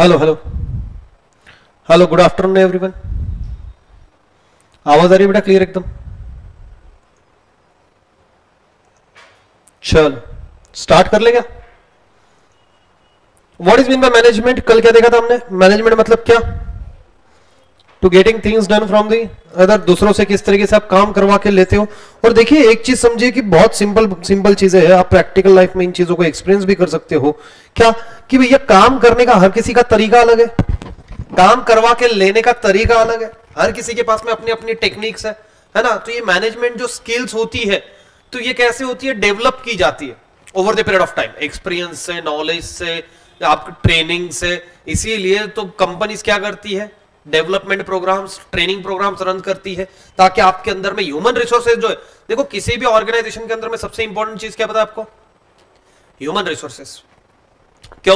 Hello hello hello, good afternoon everyone. आवाज आ रही है बेटा क्लियर एकदम? चलो स्टार्ट कर ले क्या? What is mean by management? कल क्या देखा था हमने? मैनेजमेंट मतलब क्या? To getting things done from the other, दूसरों से किस तरीके से आप काम करवा के लेते हो। और देखिए एक चीज समझिए कि बहुत सिंपल सिंपल चीजें हैं, आप प्रैक्टिकल लाइफ में इन चीजों को एक्सपीरियंस भी कर सकते हो। क्या? कि भैया काम करने का हर किसी का तरीका अलग है, काम करवा के लेने का तरीका अलग है, हर किसी के पास में अपनी अपनी टेक्निक्स है ना। तो ये मैनेजमेंट जो स्किल्स होती है, तो ये कैसे होती है? डेवलप की जाती है over the period of time, experience से, नॉलेज से, आपकी ट्रेनिंग से। इसीलिए तो कंपनीज क्या करती है? Development programmes, training programmes run करती है, ताकि आपके अंदर में ह्यूमन रिसोर्सेज जो है, देखो किसी भी ऑर्गेनाइजेशन के अंदर में सबसे इंपॉर्टेंट चीज क्या पता है आपको? Human resources. क्यों?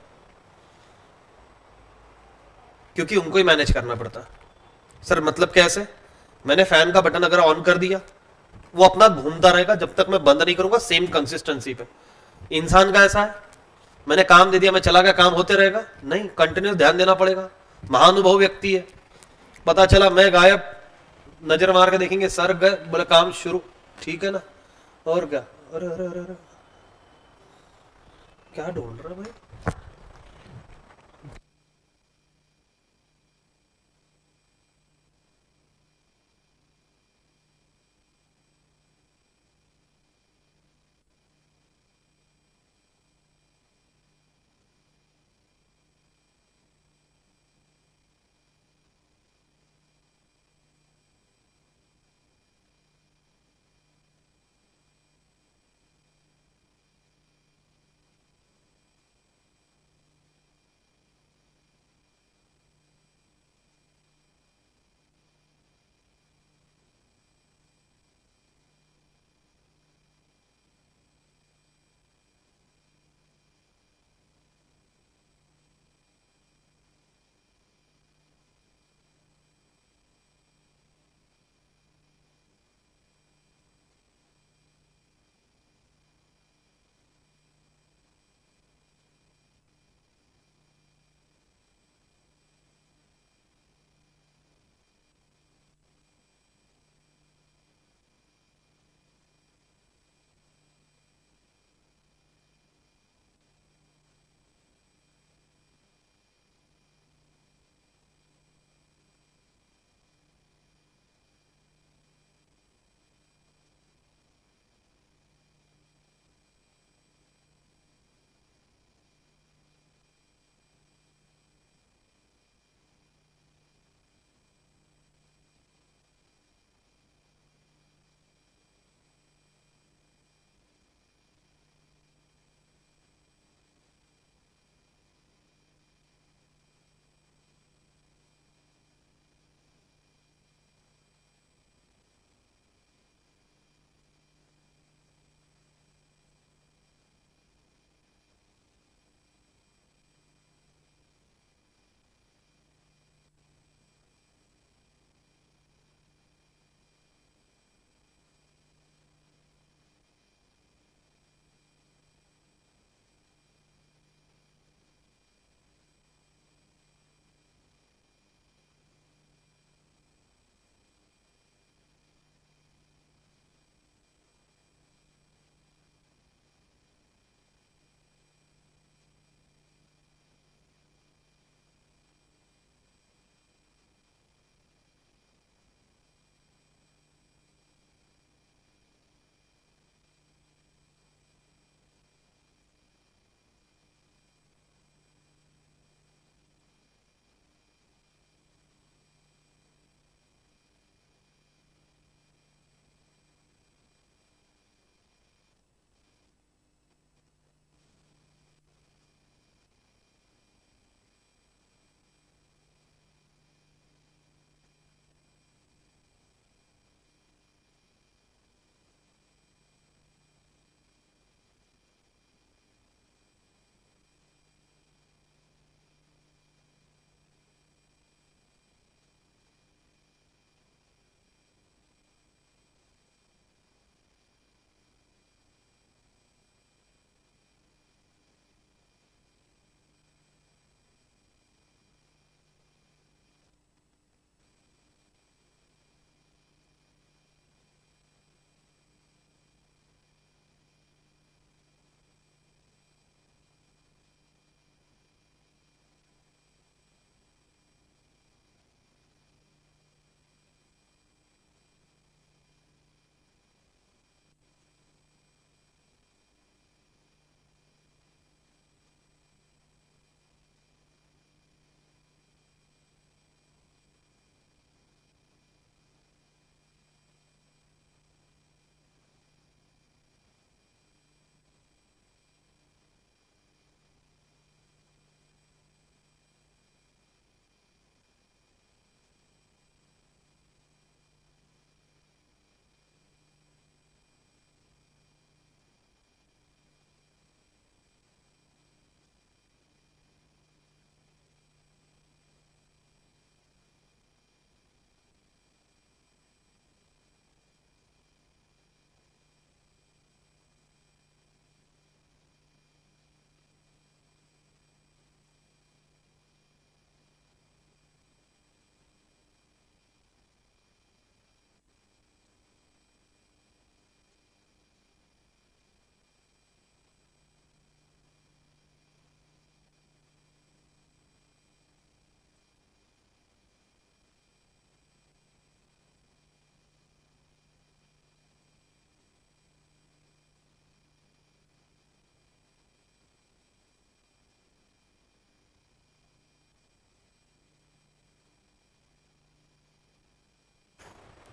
क्योंकि उनको ही मैनेज करना पड़ता है। सर मतलब कैसे? मैंने फैन का बटन अगर ऑन कर दिया, वो अपना घूमता रहेगा जब तक मैं बंद नहीं करूंगा, सेम कंसिस्टेंसी पे। इंसान का ऐसा है, मैंने काम दे दिया, मैं चला गया, काम होते रहेगा? नहीं, कंटिन्यूस ध्यान देना पड़ेगा। महानुभव व्यक्ति है, पता चला मैं गायब, नजर मार के देखेंगे सर गए, बोले काम शुरू। ठीक है ना? और क्या? अरे अरे अरे अरे, क्या ढूंढ रहा है भाई?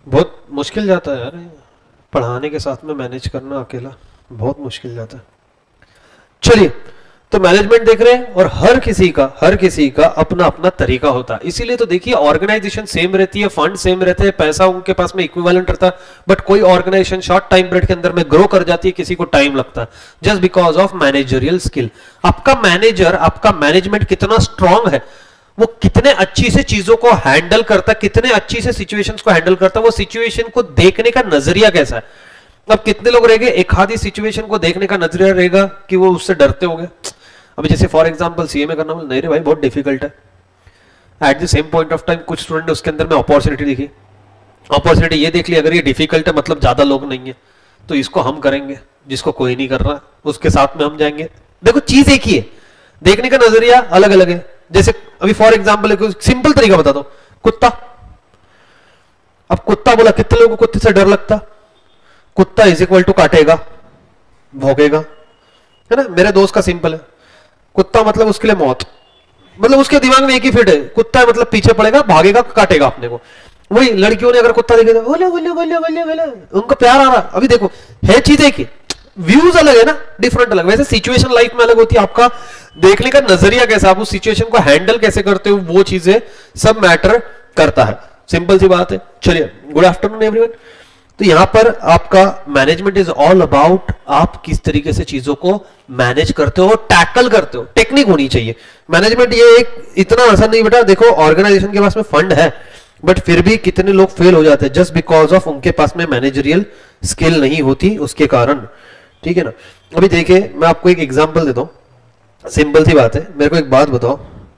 बहुत मुश्किल जाता है यार, पढ़ाने के साथ में मैनेज करना अकेला बहुत मुश्किल जाता है। चलिए, तो मैनेजमेंट देख रहे हैं और हर किसी का अपना अपना तरीका होता है। इसीलिए तो देखिए ऑर्गेनाइजेशन सेम रहती है, फंड सेम रहते हैं, पैसा उनके पास में इक्विवेलेंट रहता है, बट कोई ऑर्गेनाइजेशन शॉर्ट टाइम पीरियड के अंदर में ग्रो कर जाती है, किसी को टाइम लगता है, just because of managerial skill. आपका मैनेजर, आपका मैनेजमेंट कितना स्ट्रांग है, वो कितने अच्छी से चीजों को हैंडल करता है, कितने अच्छी से सिचुएशंस को हैंडल करता है, वो सिचुएशन को देखने का नजरिया कैसा है। अब कितने लोग रहेंगे एक आधी सिचुएशन को देखने का नजरिया रहेगा कि वो उससे डरते होंगे। अभी जैसे फॉर एग्जांपल सीए में करना, नहीं रे भाई बहुत डिफिकल्ट है। At the same point of time कुछ स्टूडेंट ने उसके अंदर में अपॉर्चुनिटी देखी, अपॉर्चुनिटी ये देख ली अगर ये डिफिकल्ट है मतलब ज्यादा लोग नहीं है तो इसको हम करेंगे, जिसको कोई नहीं कर रहा उसके साथ में हम जाएंगे। देखो चीज एक ही है, देखने का नजरिया अलग अलग है। जैसे अभी फॉर एग्जाम्पल एक सिंपल तरीका बता दो, कुत्ता। अब कुत्ता बोला, कितने लोगों को कुत्ते से डर लगता? कुत्ता इज इक्वल टू काटेगा, भौंकेगा, है ना। मेरे दोस्त का सिंपल है, कुत्ता मतलब उसके लिए मौत, मतलब उसके दिमाग में एक ही फिट है, कुत्ता है मतलब पीछे पड़ेगा, भागेगा, काटेगा अपने को। वही लड़कियों ने अगर कुत्ता देखे तो बोले बोले बोले बोले बोले, उनको प्यार आ रहा। अभी देखो है चीज एक ही, व्यूज अलग है ना, डिफरेंट अलग। वैसे सिचुएशन लाइफ में अलग होती है, आपका देखने का नजरिया कैसा, आप उस सिचुएशन को हैंडल कैसे करते हो, वो चीजें सब मैटर करता है। सिंपल सी बात है। चलिए, गुड आफ्टरनून एवरीवन। तो यहां पर आपका मैनेजमेंट इज ऑल अबाउट आप किस तरीके से चीजों को मैनेज करते हो, टैकल करते हो, टेक्निक होनी चाहिए। मैनेजमेंट ये एक इतना आसान नहीं बेटा। देखो ऑर्गेनाइजेशन के पास में फंड है, बट फिर भी कितने लोग फेल हो जाते हैं जस्ट बिकॉज ऑफ उनके पास में मैनेजरियल स्किल नहीं होती उसके कारण, ठीक है ना। अभी देखिए मैं आपको एक एग्जांपल देता हूं, सिंपल सी बात है। मेरे को एक बात बताओ,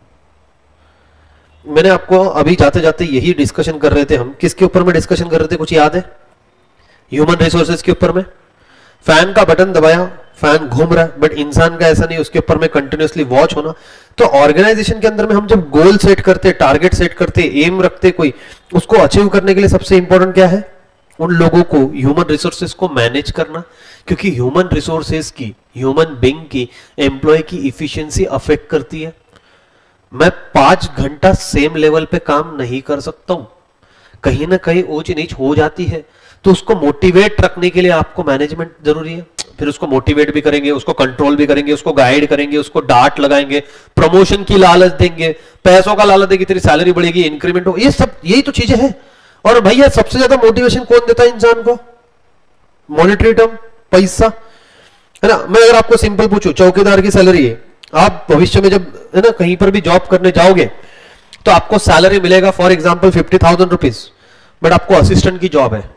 मैंने आपको अभी जाते जाते यही डिस्कशन कर रहे थे, हम किसके ऊपर में डिस्कशन कर रहे थे, कुछ याद है? ह्यूमन रिसोर्सेज के ऊपर में। फैन का बटन दबाया, फैन घूम रहा है, बट इंसान का ऐसा नहीं, उसके ऊपर में कंटिन्यूअसली वॉच होना। तो ऑर्गेनाइजेशन के अंदर में हम जब गोल सेट करते, टारगेट सेट करते, एम रखते कोई, उसको अचीव करने के लिए सबसे इंपॉर्टेंट क्या है? उन लोगों को, ह्यूमन रिसोर्सेज को मैनेज करना। क्योंकि ह्यूमन रिसोर्सेज की, ह्यूमन बीइंग की, एम्प्लॉय की इफिशिएंसी अफेक्ट करती है। मैं 5 घंटा सेम लेवल पे काम नहीं कर सकता हूं, कहीं ना कहीं ऊंच नीच हो जाती है। तो उसको मोटिवेट रखने के लिए आपको मैनेजमेंट जरूरी है। फिर उसको मोटिवेट भी करेंगे, उसको कंट्रोल भी करेंगे, उसको गाइड करेंगे, उसको डांट लगाएंगे, प्रमोशन की लालच देंगे, पैसों का लालच देंगे, तेरी सैलरी बढ़ेगी, इंक्रीमेंट हो, ये सब यही तो चीजें हैं। और भैया सबसे ज्यादा मोटिवेशन कौन देता है इंसान को? मॉनेटरी टर्म, पैसा, है ना। मैं अगर आपको सिंपल पूछूं, चौकीदार की सैलरी है, आप भविष्य में जब है ना कहीं पर भी जॉब करने जाओगे तो आपको सैलरी मिलेगा फॉर एग्जांपल 50,000 रुपीज, बट आपको असिस्टेंट की जॉब है।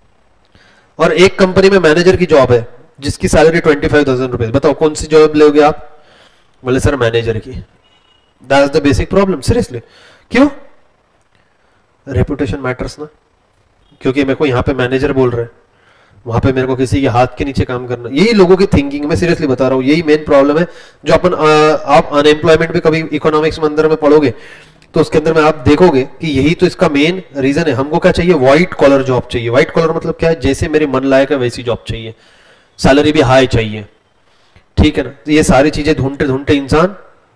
और एक कंपनी में मैनेजर की जॉब है जिसकी सैलरी 25,000 रुपीज। बताओ कौन सी जॉब लोगे आप? बोले सर मैनेजर की। That is the basic problem. Seriously क्यों? रेपुटेशन मैटर्स ना। क्योंकि मेरे को यहाँ पे मैनेजर बोल रहे हैं, वहां पे मेरे को किसी के हाथ के नीचे काम करना, यही लोगों की थिंकिंग, मैं सीरियसली बता रहा हूँ, यही मेन प्रॉब्लम है। जो अपन आप अनएम्प्लॉयमेंट भी कभी इकोनॉमिक्स में अंदर में पढ़ोगे तो उसके अंदर में आप देखोगे कि यही तो इसका मेन रीजन है। हमको क्या चाहिए? व्हाइट कॉलर जॉब चाहिए। व्हाइट कॉलर मतलब क्या है? जैसे मेरे मन लायक है वैसी जॉब चाहिए, सैलरी भी हाई चाहिए, ठीक है ना। तो ये सारी चीजें ढूंढते ढूंढते इंसान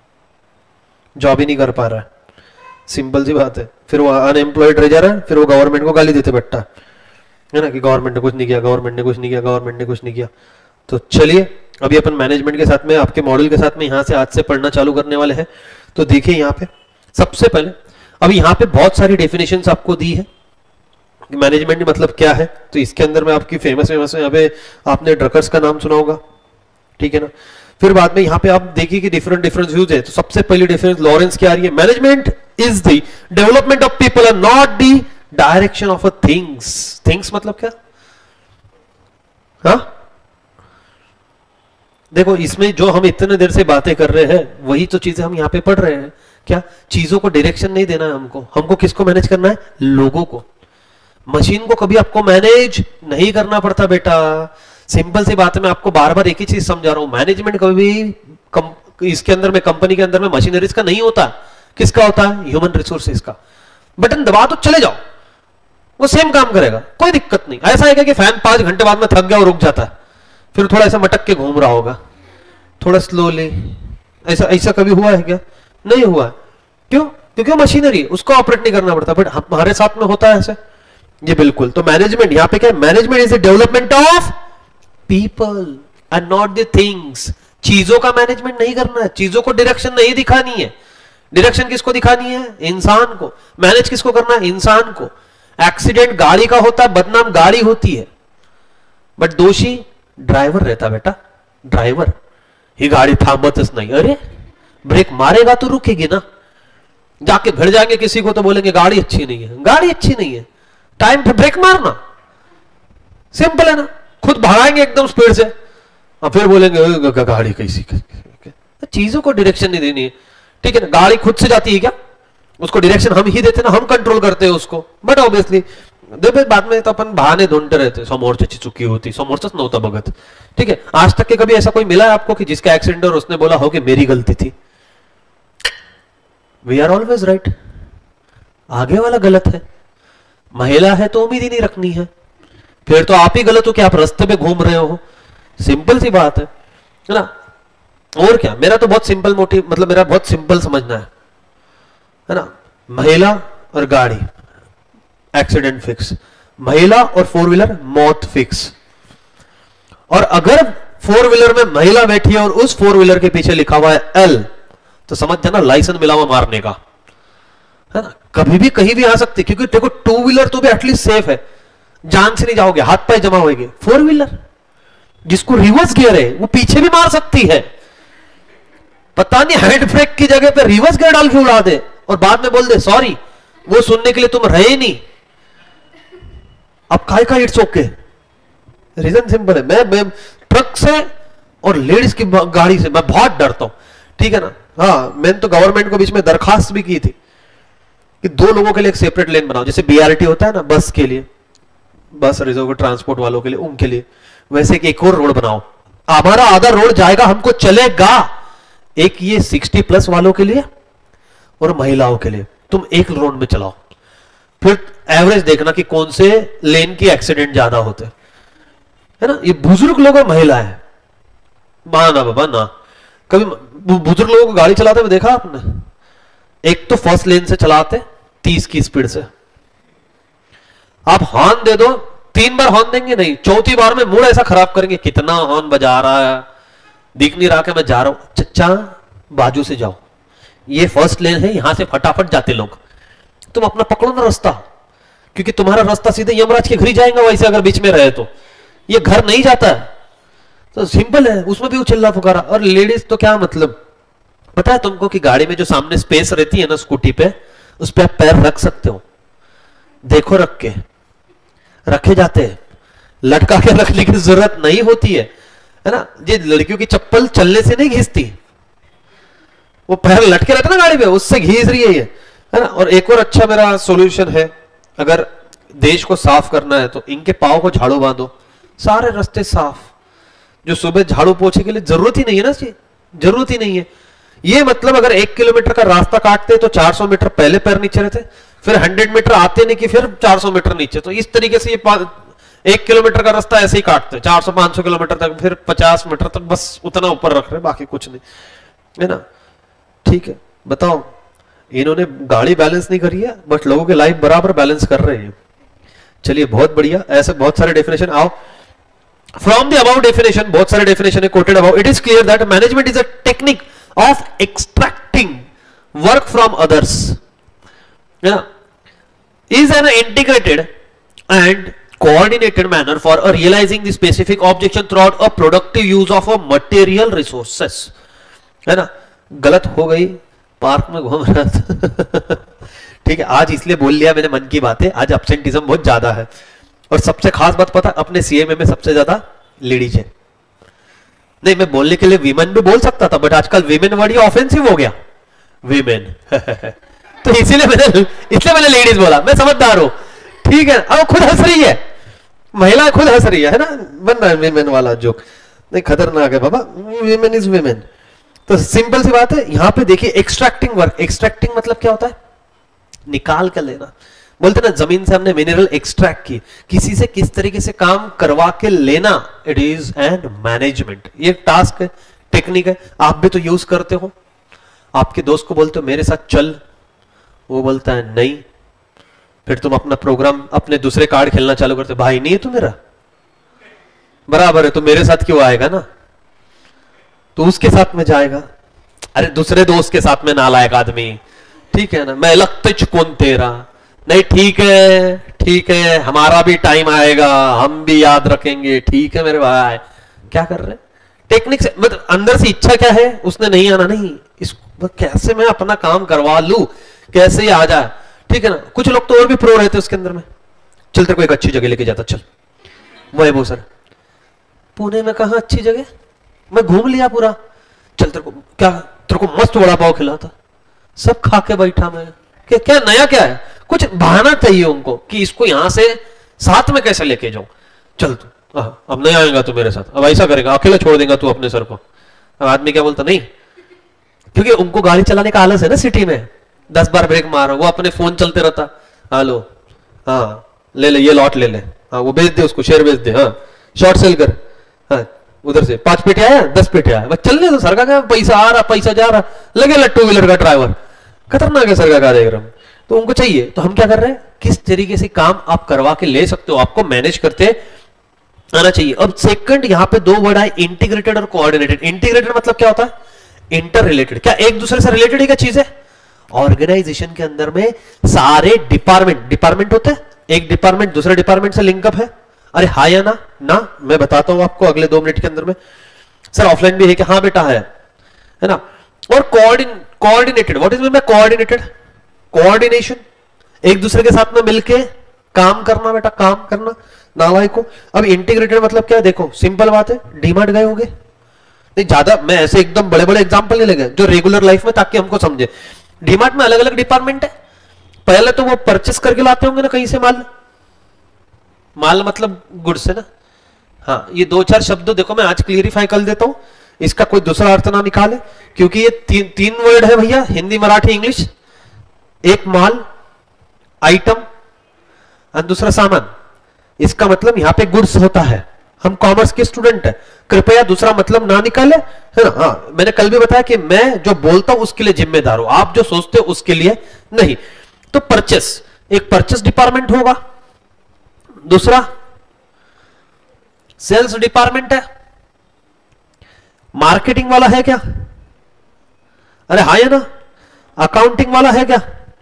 जॉब ही नहीं कर पा रहा है, सिंपल सी बात है। फिर वो अनएम्प्लॉयड रह जा रहा है, फिर वो गवर्नमेंट को गाली देते बैठा है ना, कि गवर्नमेंट ने कुछ नहीं किया, गवर्नमेंट ने कुछ नहीं किया, गवर्नमेंट ने कुछ नहीं किया। तो चलिए अभी अपन मैनेजमेंट के साथ में, आपके मॉड्यूल के साथ में यहाँ से आज से पढ़ना चालू करने वाले हैं। तो देखिए यहाँ पे सबसे पहले, अभी यहाँ पे बहुत सारी डेफिनेशंस आपको दी है मैनेजमेंट मतलब क्या है। तो इसके अंदर में आपकी फेमस यहाँ पे आपने ड्रकर्स का नाम सुना होगा, ठीक है ना। फिर बाद में यहाँ पे आप देखिए कि डिफरेंट व्यूज है। तो सबसे पहली डिफरेंस लॉरेंस की आ रही है, management is the development of people and not the direction of a things. Things मतलब क्या? हाँ देखो इसमें जो हम इतने देर से बातें कर रहे हैं वही तो चीजें हम यहाँ पे पढ़ रहे हैं। क्या? चीजों को डायरेक्शन नहीं देना है हमको। हमको किसको मैनेज करना है? लोगों को। मशीन को कभी आपको मैनेज नहीं करना पड़ता बेटा। सिंपल सी बात है, मैं आपको बार बार एक ही चीज समझा रहा हूं, मैनेजमेंट कभी इसके अंदर में, कंपनी के अंदर में मशीनरीज का नहीं होता। किसका होता है? ह्यूमन रिसोर्सेज का। बटन दबा तो चले जाओ, वो सेम काम करेगा, कोई दिक्कत नहीं। ऐसा है कि फैन 5 घंटे बाद में थक गया और रुक जाता है, फिर थोड़ा ऐसा मटक के घूम रहा होगा, थोड़ा स्लोली। ऐसा ऐसा कभी हुआ है क्या? नहीं हुआ। क्यों? क्योंकि वो मशीनरी, उसको ऑपरेट नहीं करना पड़ता। बट हमारे साथ में होता है ऐसे, ये बिल्कुल। तो मैनेजमेंट यहां पे क्या है? Management is the development of people and not the things. चीजों का मैनेजमेंट नहीं करना है, चीजों को डायरेक्शन नहीं दिखानी है। डायरेक्शन किसको दिखानी है? इंसान को। मैनेज किसको करना है? इंसान को। एक्सीडेंट गाड़ी का होता है, बदनाम गाड़ी होती है, बट दोषी ड्राइवर रहता बेटा। ड्राइवर ही गाड़ी थांबतच नहीं, अरे ब्रेक मारेगा तो रुकेगी ना। जाके भिड़ जाएंगे किसी को तो बोलेंगे गाड़ी अच्छी नहीं है। गाड़ी अच्छी नहीं है, टाइम पे ब्रेक मारना, सिंपल है ना। खुद भागाएंगे एकदम स्पीड से और फिर बोलेंगे गाड़ी कैसी। चीजों को डायरेक्शन नहीं देनी है, ठीक है ना। गाड़ी खुद से जाती है क्या? उसको डायरेक्शन हम ही देते ना, हम कंट्रोल करते हैं उसको। बट ऑब्वियसली देखो बाद में तो अपन बहाने ढूंढते रहते, समोरची चुकी होती, समोरचाच नव्हता बघत, ठीक है। आज तक के कभी ऐसा कोई मिला है आपको कि जिसका एक्सीडेंट और उसने बोला हो कि मेरी गलती थी? वी आर ऑलवेज राइट, आगे वाला गलत है। महिला है तो उम्मीद ही नहीं रखनी है, फिर तो आप ही गलत हो कि आप रास्ते पे घूम रहे हो। सिंपल सी बात है ना। और क्या, मेरा तो बहुत सिंपल मोटिव, मतलब मेरा बहुत सिंपल समझना है ना। महिला और गाड़ी एक्सीडेंट फिक्स, महिला और फोर व्हीलर मौत फिक्स। और अगर फोर व्हीलर में महिला बैठी है और उस फोर व्हीलर के पीछे लिखा हुआ है एल, तो समझ जाना लाइसेंस मिला हुआ मारने का, है ना। कभी भी कहीं भी आ सकती, क्योंकि देखो टू व्हीलर तो भी एटलीस्ट सेफ है, जान से नहीं जाओगे, हाथ पाए जमा होंगे। फोर व्हीलर जिसको रिवर्स गियर है वो पीछे भी मार सकती है, पता नहीं हैंड ब्रेक की जगह पे रिवर्स गियर डाल के उड़ा दे और बाद में बोल दे सॉरी, वो सुनने के लिए तुम रहे नहीं। अब काय का इट्स ओके, रीजन सिंपल है। मैं ट्रक से और लेडीज की गाड़ी से मैं बहुत डरता हूं, ठीक है ना। हाँ, मैंने तो गवर्नमेंट को बीच में दरखास्त भी की थी कि 2 लोगों के लिए एक सेपरेट लेन बनाओ, जैसे बीआरटी होता है ना बस के लिए, बस रिजर्व ट्रांसपोर्ट वालों के लिए, उनके लिए वैसे एक और रोड बनाओ। हमारा आधा रोड जाएगा, हमको चलेगा। एक ये 60+ वालों के लिए और महिलाओं के लिए तुम एक रोड में चलाओ, फिर एवरेज देखना कि कौन से लेन की एक्सीडेंट ज्यादा होते हैं, है ना। ये बुजुर्ग लोग और महिला है, माना बाबा ना। कभी बुजुर्ग लोगों को गाड़ी चलाते हुए देखा आपने? एक तो फर्स्ट लेन से चलाते 30 की स्पीड से, आप हॉर्न दे दो, 3 बार हॉर्न देंगे नहीं, 4थी बार में मूड ऐसा खराब करेंगे, कितना हॉर्न बजा रहा है, दिख नहीं रहा कि मैं जा रहा हूं। चच्चा बाजू से जाओ, ये फर्स्ट लेन है, यहां से फटाफट जाते लोग, तुम अपना पकड़ो ना रास्ता, क्योंकि तुम्हारा रास्ता सीधे यमराज के घर ही जाएगा वैसे अगर बीच में रहे तो। ये घर नहीं जाता है, तो सिंपल है, उसमें भी वो चिल्ला पुकारा। और लेडीज तो क्या मतलब, पता है तुमको कि गाड़ी में जो सामने स्पेस रहती है ना स्कूटी पे, उस पर आप पैर रख सकते हो, देखो रख के रखे जाते हैं, लटका के रखने की जरूरत नहीं होती है ना। ये लड़कियों की चप्पल चलने से नहीं घिसती, वो पैर लटके रहते ना गाड़ी पे, उससे घिस रही है ये, है ना। और एक और अच्छा मेरा सॉल्यूशन है, अगर देश को साफ करना है तो इनके पांव को झाड़ू बांधो, सारे रास्ते साफ। जो सुबह झाड़ू पोछे के लिए जरूरत ही नहीं है ना, जरूरत ही नहीं है। ये मतलब अगर 1 किलोमीटर का रास्ता काटते तो 400 मीटर पहले पैर नीचे रहते, फिर 100 मीटर आते नहीं कि फिर 400 मीटर नीचे। तो इस तरीके से ये 1 किलोमीटर का रास्ता ऐसे ही काटते, 400-500 किलोमीटर तक, फिर 50 मीटर तक, बस उतना ऊपर रख रहे, बाकी कुछ नहीं, है ना। ठीक है, बताओ, इन्होंने गाड़ी बैलेंस नहीं करी है, बट लोगों की लाइफ बराबर बैलेंस कर रहे हैं। चलिए बहुत बढ़िया, ऐसे बहुत सारे डेफिनेशन। आओ, फ्रॉम द अबाउट डेफिनेशन, बहुत सारे डेफिनेशन है quoted about, it is clear that management is a technique of extracting work from others, है ना, is an integrated and coordinated manner for realizing the specific objective throughout a productive use of a material resources, है ना। गलत हो गई, park में घूम रहा था ठीक है, आज इसलिए बोल लिया मैंने मन की बातें, आज एब्सेंटिज्म बहुत ज्यादा है। और सबसे खास बात पता, अपने सीएमए में सबसे ज्यादा लेडीज है। नहीं, मैं बोलने के लिए वीमेन भी बोल सकता था, बट आजकल वीमेन वर्ड ये ऑफेंसिव हो गया, वीमेन तो इसीलिए मैंने लेडीज बोला, मैं समझदार हूं, ठीक है। अब खुद हंस रही है, महिला खुद हंस रही है ना, बन रहा है वीमेन वाला जोक, नहीं खतरनाक है बाबा, वीमेन इज वीमेन। तो सिंपल सी बात है, यहां पे देखिए एक्सट्रैक्टिंग वर्क, एक्सट्रैक्टिंग मतलब क्या होता है, निकाल कर लेना। बोलते ना जमीन से हमने मिनरल एक्सट्रैक्ट की, किसी से किस तरीके से काम करवा के लेना, इट इज एंड मैनेजमेंट। ये टास्क है, टेक्निक है, आप भी तो यूज करते हो। आपके दोस्त को बोलते हो मेरे साथ चल, वो बोलता है नहीं, फिर तुम अपना प्रोग्राम अपने दूसरे कार्ड खेलना चालू करते, भाई नहीं है तू मेरा, बराबर है, तो मेरे साथ क्यों आएगा ना, तो उसके साथ में जाएगा। अरे दूसरे दोस्त के साथ में नालायक आदमी, ठीक है ना, मैं लगते कौन तेरा, नहीं ठीक है हमारा भी टाइम आएगा, हम भी याद रखेंगे, ठीक है मेरे भाई। क्या कर रहे टेक्निक से, मतलब अंदर से इच्छा क्या है, उसने नहीं आना, नहीं इसको कैसे मैं अपना काम करवा लूं, कैसे आ जाए, ठीक है ना। कुछ लोग तो और भी प्रो रहते उसके अंदर में, चल तेरे को एक अच्छी जगह लेके जाता, चल वो सर पुणे में कहा अच्छी जगह, मैं घूम लिया पूरा, चल तेरे को मस्त वड़ा पाव खिलाता, सब खा के बैठा मैं, क्या नया क्या है, कुछ बहाना चाहिए उनको कि इसको यहां से साथ में कैसे लेके जाऊं, चल तू अब नहीं आएगा तू मेरे साथ, अब ऐसा करेगा अकेला छोड़ देगा तू अपने सर को। अब आदमी क्या बोलता, नहीं, क्योंकि उनको गाड़ी चलाने का आलस है ना, सिटी में 10 बार ब्रेक मारो, वो अपने फोन चलते रहता, हेलो हाँ ले ले ये लॉट ले ले, हाँ वो बेच दे उसको, शेयर बेच दे, हाँ शॉर्ट सेल कर, हाँ उधर से 5 पेटे आया 10 पेटे आया, बस चलने तो सर का पैसा आ रहा पैसा जा रहा, लगे टू व्हीलर का ड्राइवर, खतरनाक है सर का कार्यक्रम। तो उनको चाहिए, तो हम क्या कर रहे हैं, किस तरीके से काम आप करवा के ले सकते हो, आपको मैनेज करते आना चाहिए। अब सेकंड यहां पे 2 वर्ड आए, इंटीग्रेटेड और कोऑर्डिनेटेड। इंटीग्रेटेड मतलब क्या होता है, इंटर रिलेटेड, क्या एक दूसरे से रिलेटेड ही क्या चीज है, ऑर्गेनाइजेशन के अंदर में सारे डिपार्टमेंट होते हैं, एक डिपार्टमेंट दूसरे डिपार्टमेंट से लिंकअप है, अरे हाँ या ना मैं बताता हूं आपको अगले 2 मिनट के अंदर में, सर ऑफलाइन भी है कि हाँ बेटा है ना। और coordinated, what is mean by coordinated, coordination, एक दूसरे के साथ में मिलके काम करना बेटा, काम करना नालायक को। अब इंटीग्रेटेड मतलब क्या है, देखो सिंपल बात है, डीमार्ट गए होंगे, नहीं ज्यादा मैं ऐसे एकदम बड़े बड़े एग्जांपल नहीं लगे जो रेगुलर लाइफ में, ताकि हमको समझे। डीमार्ट में अलग अलग डिपार्टमेंट है, पहले तो वो परचेस करके लाते होंगे ना कहीं से माल मतलब गुड्स है ना, हाँ ये 2-4 शब्द देखो मैं आज क्लियरिफाई कर देता हूं, इसका कोई दूसरा अर्थ ना निकाले, क्योंकि ये तीन वर्ड है भैया, हिंदी मराठी इंग्लिश, एक माल आइटम और दूसरा सामान, इसका मतलब यहां पे गुड्स होता है। हम कॉमर्स के स्टूडेंट है, कृपया दूसरा मतलब ना निकाले, है ना। हाँ मैंने कल भी बताया कि मैं जो बोलता हूं उसके लिए जिम्मेदार हूं, आप जो सोचते हो उसके लिए नहीं। तो परचेस, एक परचेस डिपार्टमेंट होगा, दूसरा सेल्स डिपार्टमेंट है, मार्केटिंग वाला है क्या, अरे हाँ या ना, अकाउंटिंग वाला है क्या,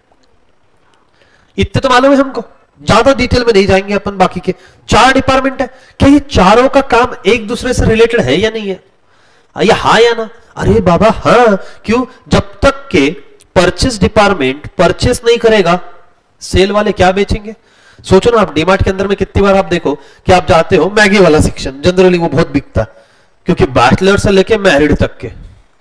इतने तो मालूम है हमको, ज्यादा डिटेल में नहीं जाएंगे अपन। बाकी के 4 डिपार्टमेंट है, क्या ये चारों का काम एक दूसरे से रिलेटेड है या नहीं है, या हाँ या ना, अरे बाबा हाँ, क्यों, जब तक के परचेस डिपार्टमेंट परचेस नहीं करेगा, सेल वाले क्या बेचेंगे। सोचो ना आप डीमार्ट के अंदर में कितनी बार आप देखो कि आप जाते हो, मैगी वाला सेक्शन जनरली वो बहुत बिकता है, क्योंकि बैचलर से लेके मैरिड तक के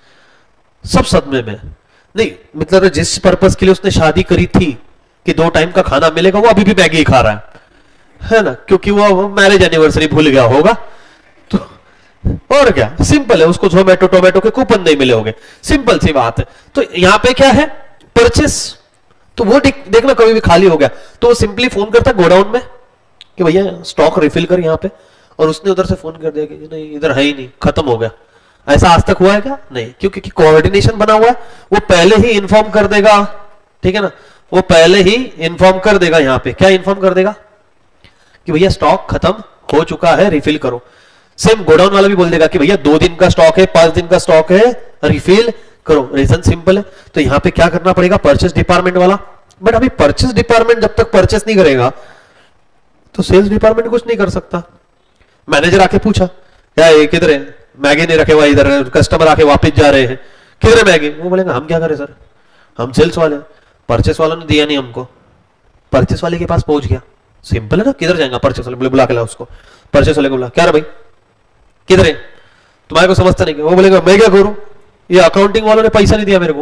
सब सदमे में, नहीं मतलब जिस पर्पस के लिए उसने शादी करी थी कि 2 टाइम का खाना मिलेगा, वो अभी भी मैगी खा रहा है ना, क्योंकि वो मैरिज एनिवर्सरी भूल गया होगा। तो और क्या सिंपल है, उसको टोमेटो के कूपन नहीं मिले होंगे, सिंपल सी बात है। तो यहां पे क्या है, परचेस, तो वो देखना कभी भी खाली हो गया तो वो सिंपली फोन करता गोडाउन में कि भैया स्टॉक रिफिल कर यहां पे, और उसने उधर से फोन कर दिया कि नहीं इधर है ही नहीं, खत्म हो गया। ऐसा आज तक हुआ है क्या, नहीं, क्योंकि कोऑर्डिनेशन बना हुआ है, वो पहले ही इन्फॉर्म कर देगा, ठीक है ना, वो पहले ही इन्फॉर्म कर देगा। यहां पे क्या इन्फॉर्म कर देगा कि भैया स्टॉक खत्म हो चुका है, रिफिल करो। सेम गोडाउन वाला भी बोल देगा कि भैया 2 दिन का स्टॉक है, 5 दिन का स्टॉक है, रिफिल करो। रीजन सिंपल है। तो यहां पे क्या करना पड़ेगा, परचेस डिपार्टमेंट वाला। बट अभी परचेस डिपार्टमेंट जब तक परचेस नहीं करेगा तो सेल्स डिपार्टमेंट कुछ नहीं कर सकता। मैनेजर आके पूछा क्या ये किधर है, मैगी नहीं रखे हुआ इधर, कस्टमर आके वापस जा रहे हैं, किधर है मैगी, वो बोलेगा हम क्या करें सर, हम सेल्स वाले, परचेस वालों ने दिया नहीं हमको। परचेस वाले के पास पहुंच गया, सिंपल है ना, किधर जाएगा परचेस वाले, बुला के ला उसको, परचेस वाले को बुला, क्या रे भाई किधर है, तुम्हारे को समझता नहीं। वो बोलेगा मैं क्या करूं, ये अकाउंटिंग वालों ने पैसा नहीं दिया मेरे को,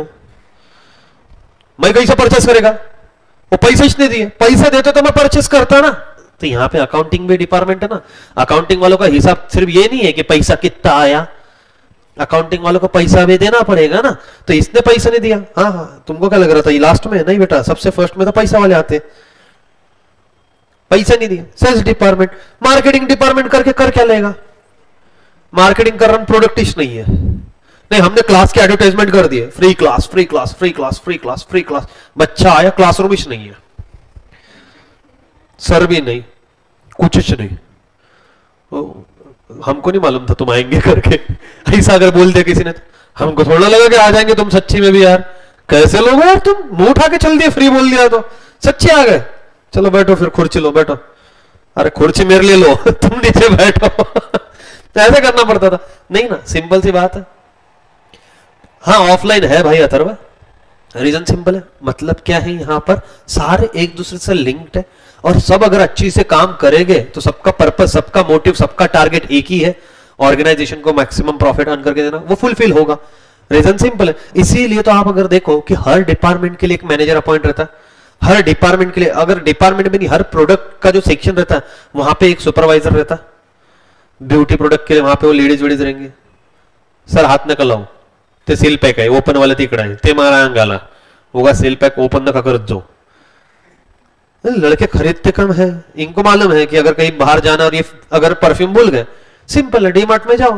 मैं कैसे परचेस करेगा, वो पैसे ही नहीं दिए, पैसे देते तो मैं परचेस करता ना। तो यहाँ पे अकाउंटिंग भी डिपार्टमेंट है ना, अकाउंटिंग वालों का हिसाब सिर्फ ये नहीं है कि पैसा कितना आया, अकाउंटिंग वालों को पैसा भी देना पड़ेगा ना। तो इसने पैसा नहीं दिया, हाँ हाँ तुमको क्या लग रहा था ये लास्ट में, नहीं बेटा सबसे फर्स्ट में तो पैसा वाले आते, पैसा नहीं दिया। सेल्स डिपार्टमेंट, मार्केटिंग डिपार्टमेंट करके कर क्या लेगा, मार्केटिंग कर रहा प्रोडक्टिव नहीं है, नहीं हमने क्लास के एडवर्टाइजमेंट कर दिए, free class free class free class free class free class, बच्चा आया क्लासरूम ही नहीं है, सर भी नहीं, कुछ नहीं, हमको नहीं मालूम था तुम आएंगे करके। ऐसा अगर बोल दिया किसी ने तो हमको थोड़ा लगा कि आ जाएंगे तुम सच्ची में भी। यार कैसे लोग हो यार, तुम मुंह उठा के चल दिए, फ्री बोल दिया तो सच्ची आ गए। चलो बैठो फिर, कुर्सी लो बैठो। अरे कुर्सी मेरे लिए लो तुम नीचे बैठो ऐसे करना पड़ता था। नहीं ना, सिंपल सी बात है। हाँ ऑफलाइन है भाई अथर्व, रीजन सिंपल है। मतलब क्या है, यहां पर सारे एक दूसरे से लिंक्ड है और सब अगर अच्छी से काम करेंगे तो सबका पर्पस, सबका मोटिव, सबका टारगेट एक ही है, ऑर्गेनाइजेशन को मैक्सिमम प्रॉफिट अर्न करके देना, वो फुलफिल होगा। रीजन सिंपल है। इसीलिए तो आप अगर देखो कि हर डिपार्टमेंट के लिए एक मैनेजर अपॉइंट रहता है, हर डिपार्टमेंट के लिए, अगर डिपार्टमेंट में नहीं हर प्रोडक्ट का जो सेक्शन रहता है वहां पे एक सुपरवाइजर रहता है। ब्यूटी प्रोडक्ट के लिए वहां पे वो लेडीज वेडीज रहेंगे, सर हाथ नका लावू, ते सील पॅक आहे, ओपन वाला तिकडे आहे, ते मारा अंगाला, होगा सील पैक ओपन नका करत जो। लड़के खरीदते कम है, इनको मालूम है कि अगर कहीं बाहर जाना और ये अगर परफ्यूम भूल गए, सिंपल है, डीमार्ट में जाओ,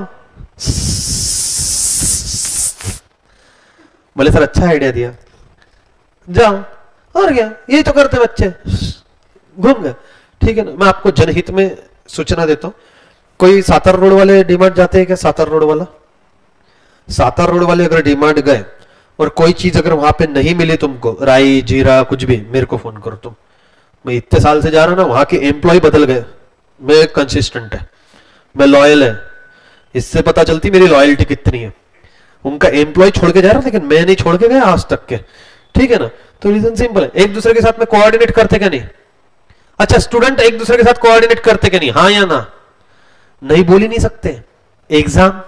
बोले सर अच्छा आइडिया दिया, जाओ, और क्या, यही तो करते बच्चे, घूम गए। ठीक है ना, मैं आपको जनहित में सूचना देता हूं। कोई सातार रोड वाले डीमार्ट जाते हैं क्या? सातार रोड वाला, सातार रोड वाले अगर डीमार्ट गए और कोई चीज अगर वहां पे नहीं मिली तुमको, राई जीरा कुछ भी, मेरे को फोन करो तुम। मैं इतने साल से जा रहा हूं ना, वहां के एम्प्लॉय बदल गए, मैं कंसिस्टेंट है, मैं लॉयल है, इससे पता चलती मेरी लॉयल्टी कितनी है। उनका एम्प्लॉय छोड़ के जा रहा, लेकिन मैं नहीं छोड़ के गया आज तक के। ठीक है ना, तो रीजन सिंपल है। एक दूसरे के साथ में कोऑर्डिनेट करते क्या नहीं? अच्छा स्टूडेंट एक दूसरे के साथ कोऑर्डिनेट करते क्या नहीं? हाँ या ना? नहीं बोल ही नहीं सकते। एग्जाम,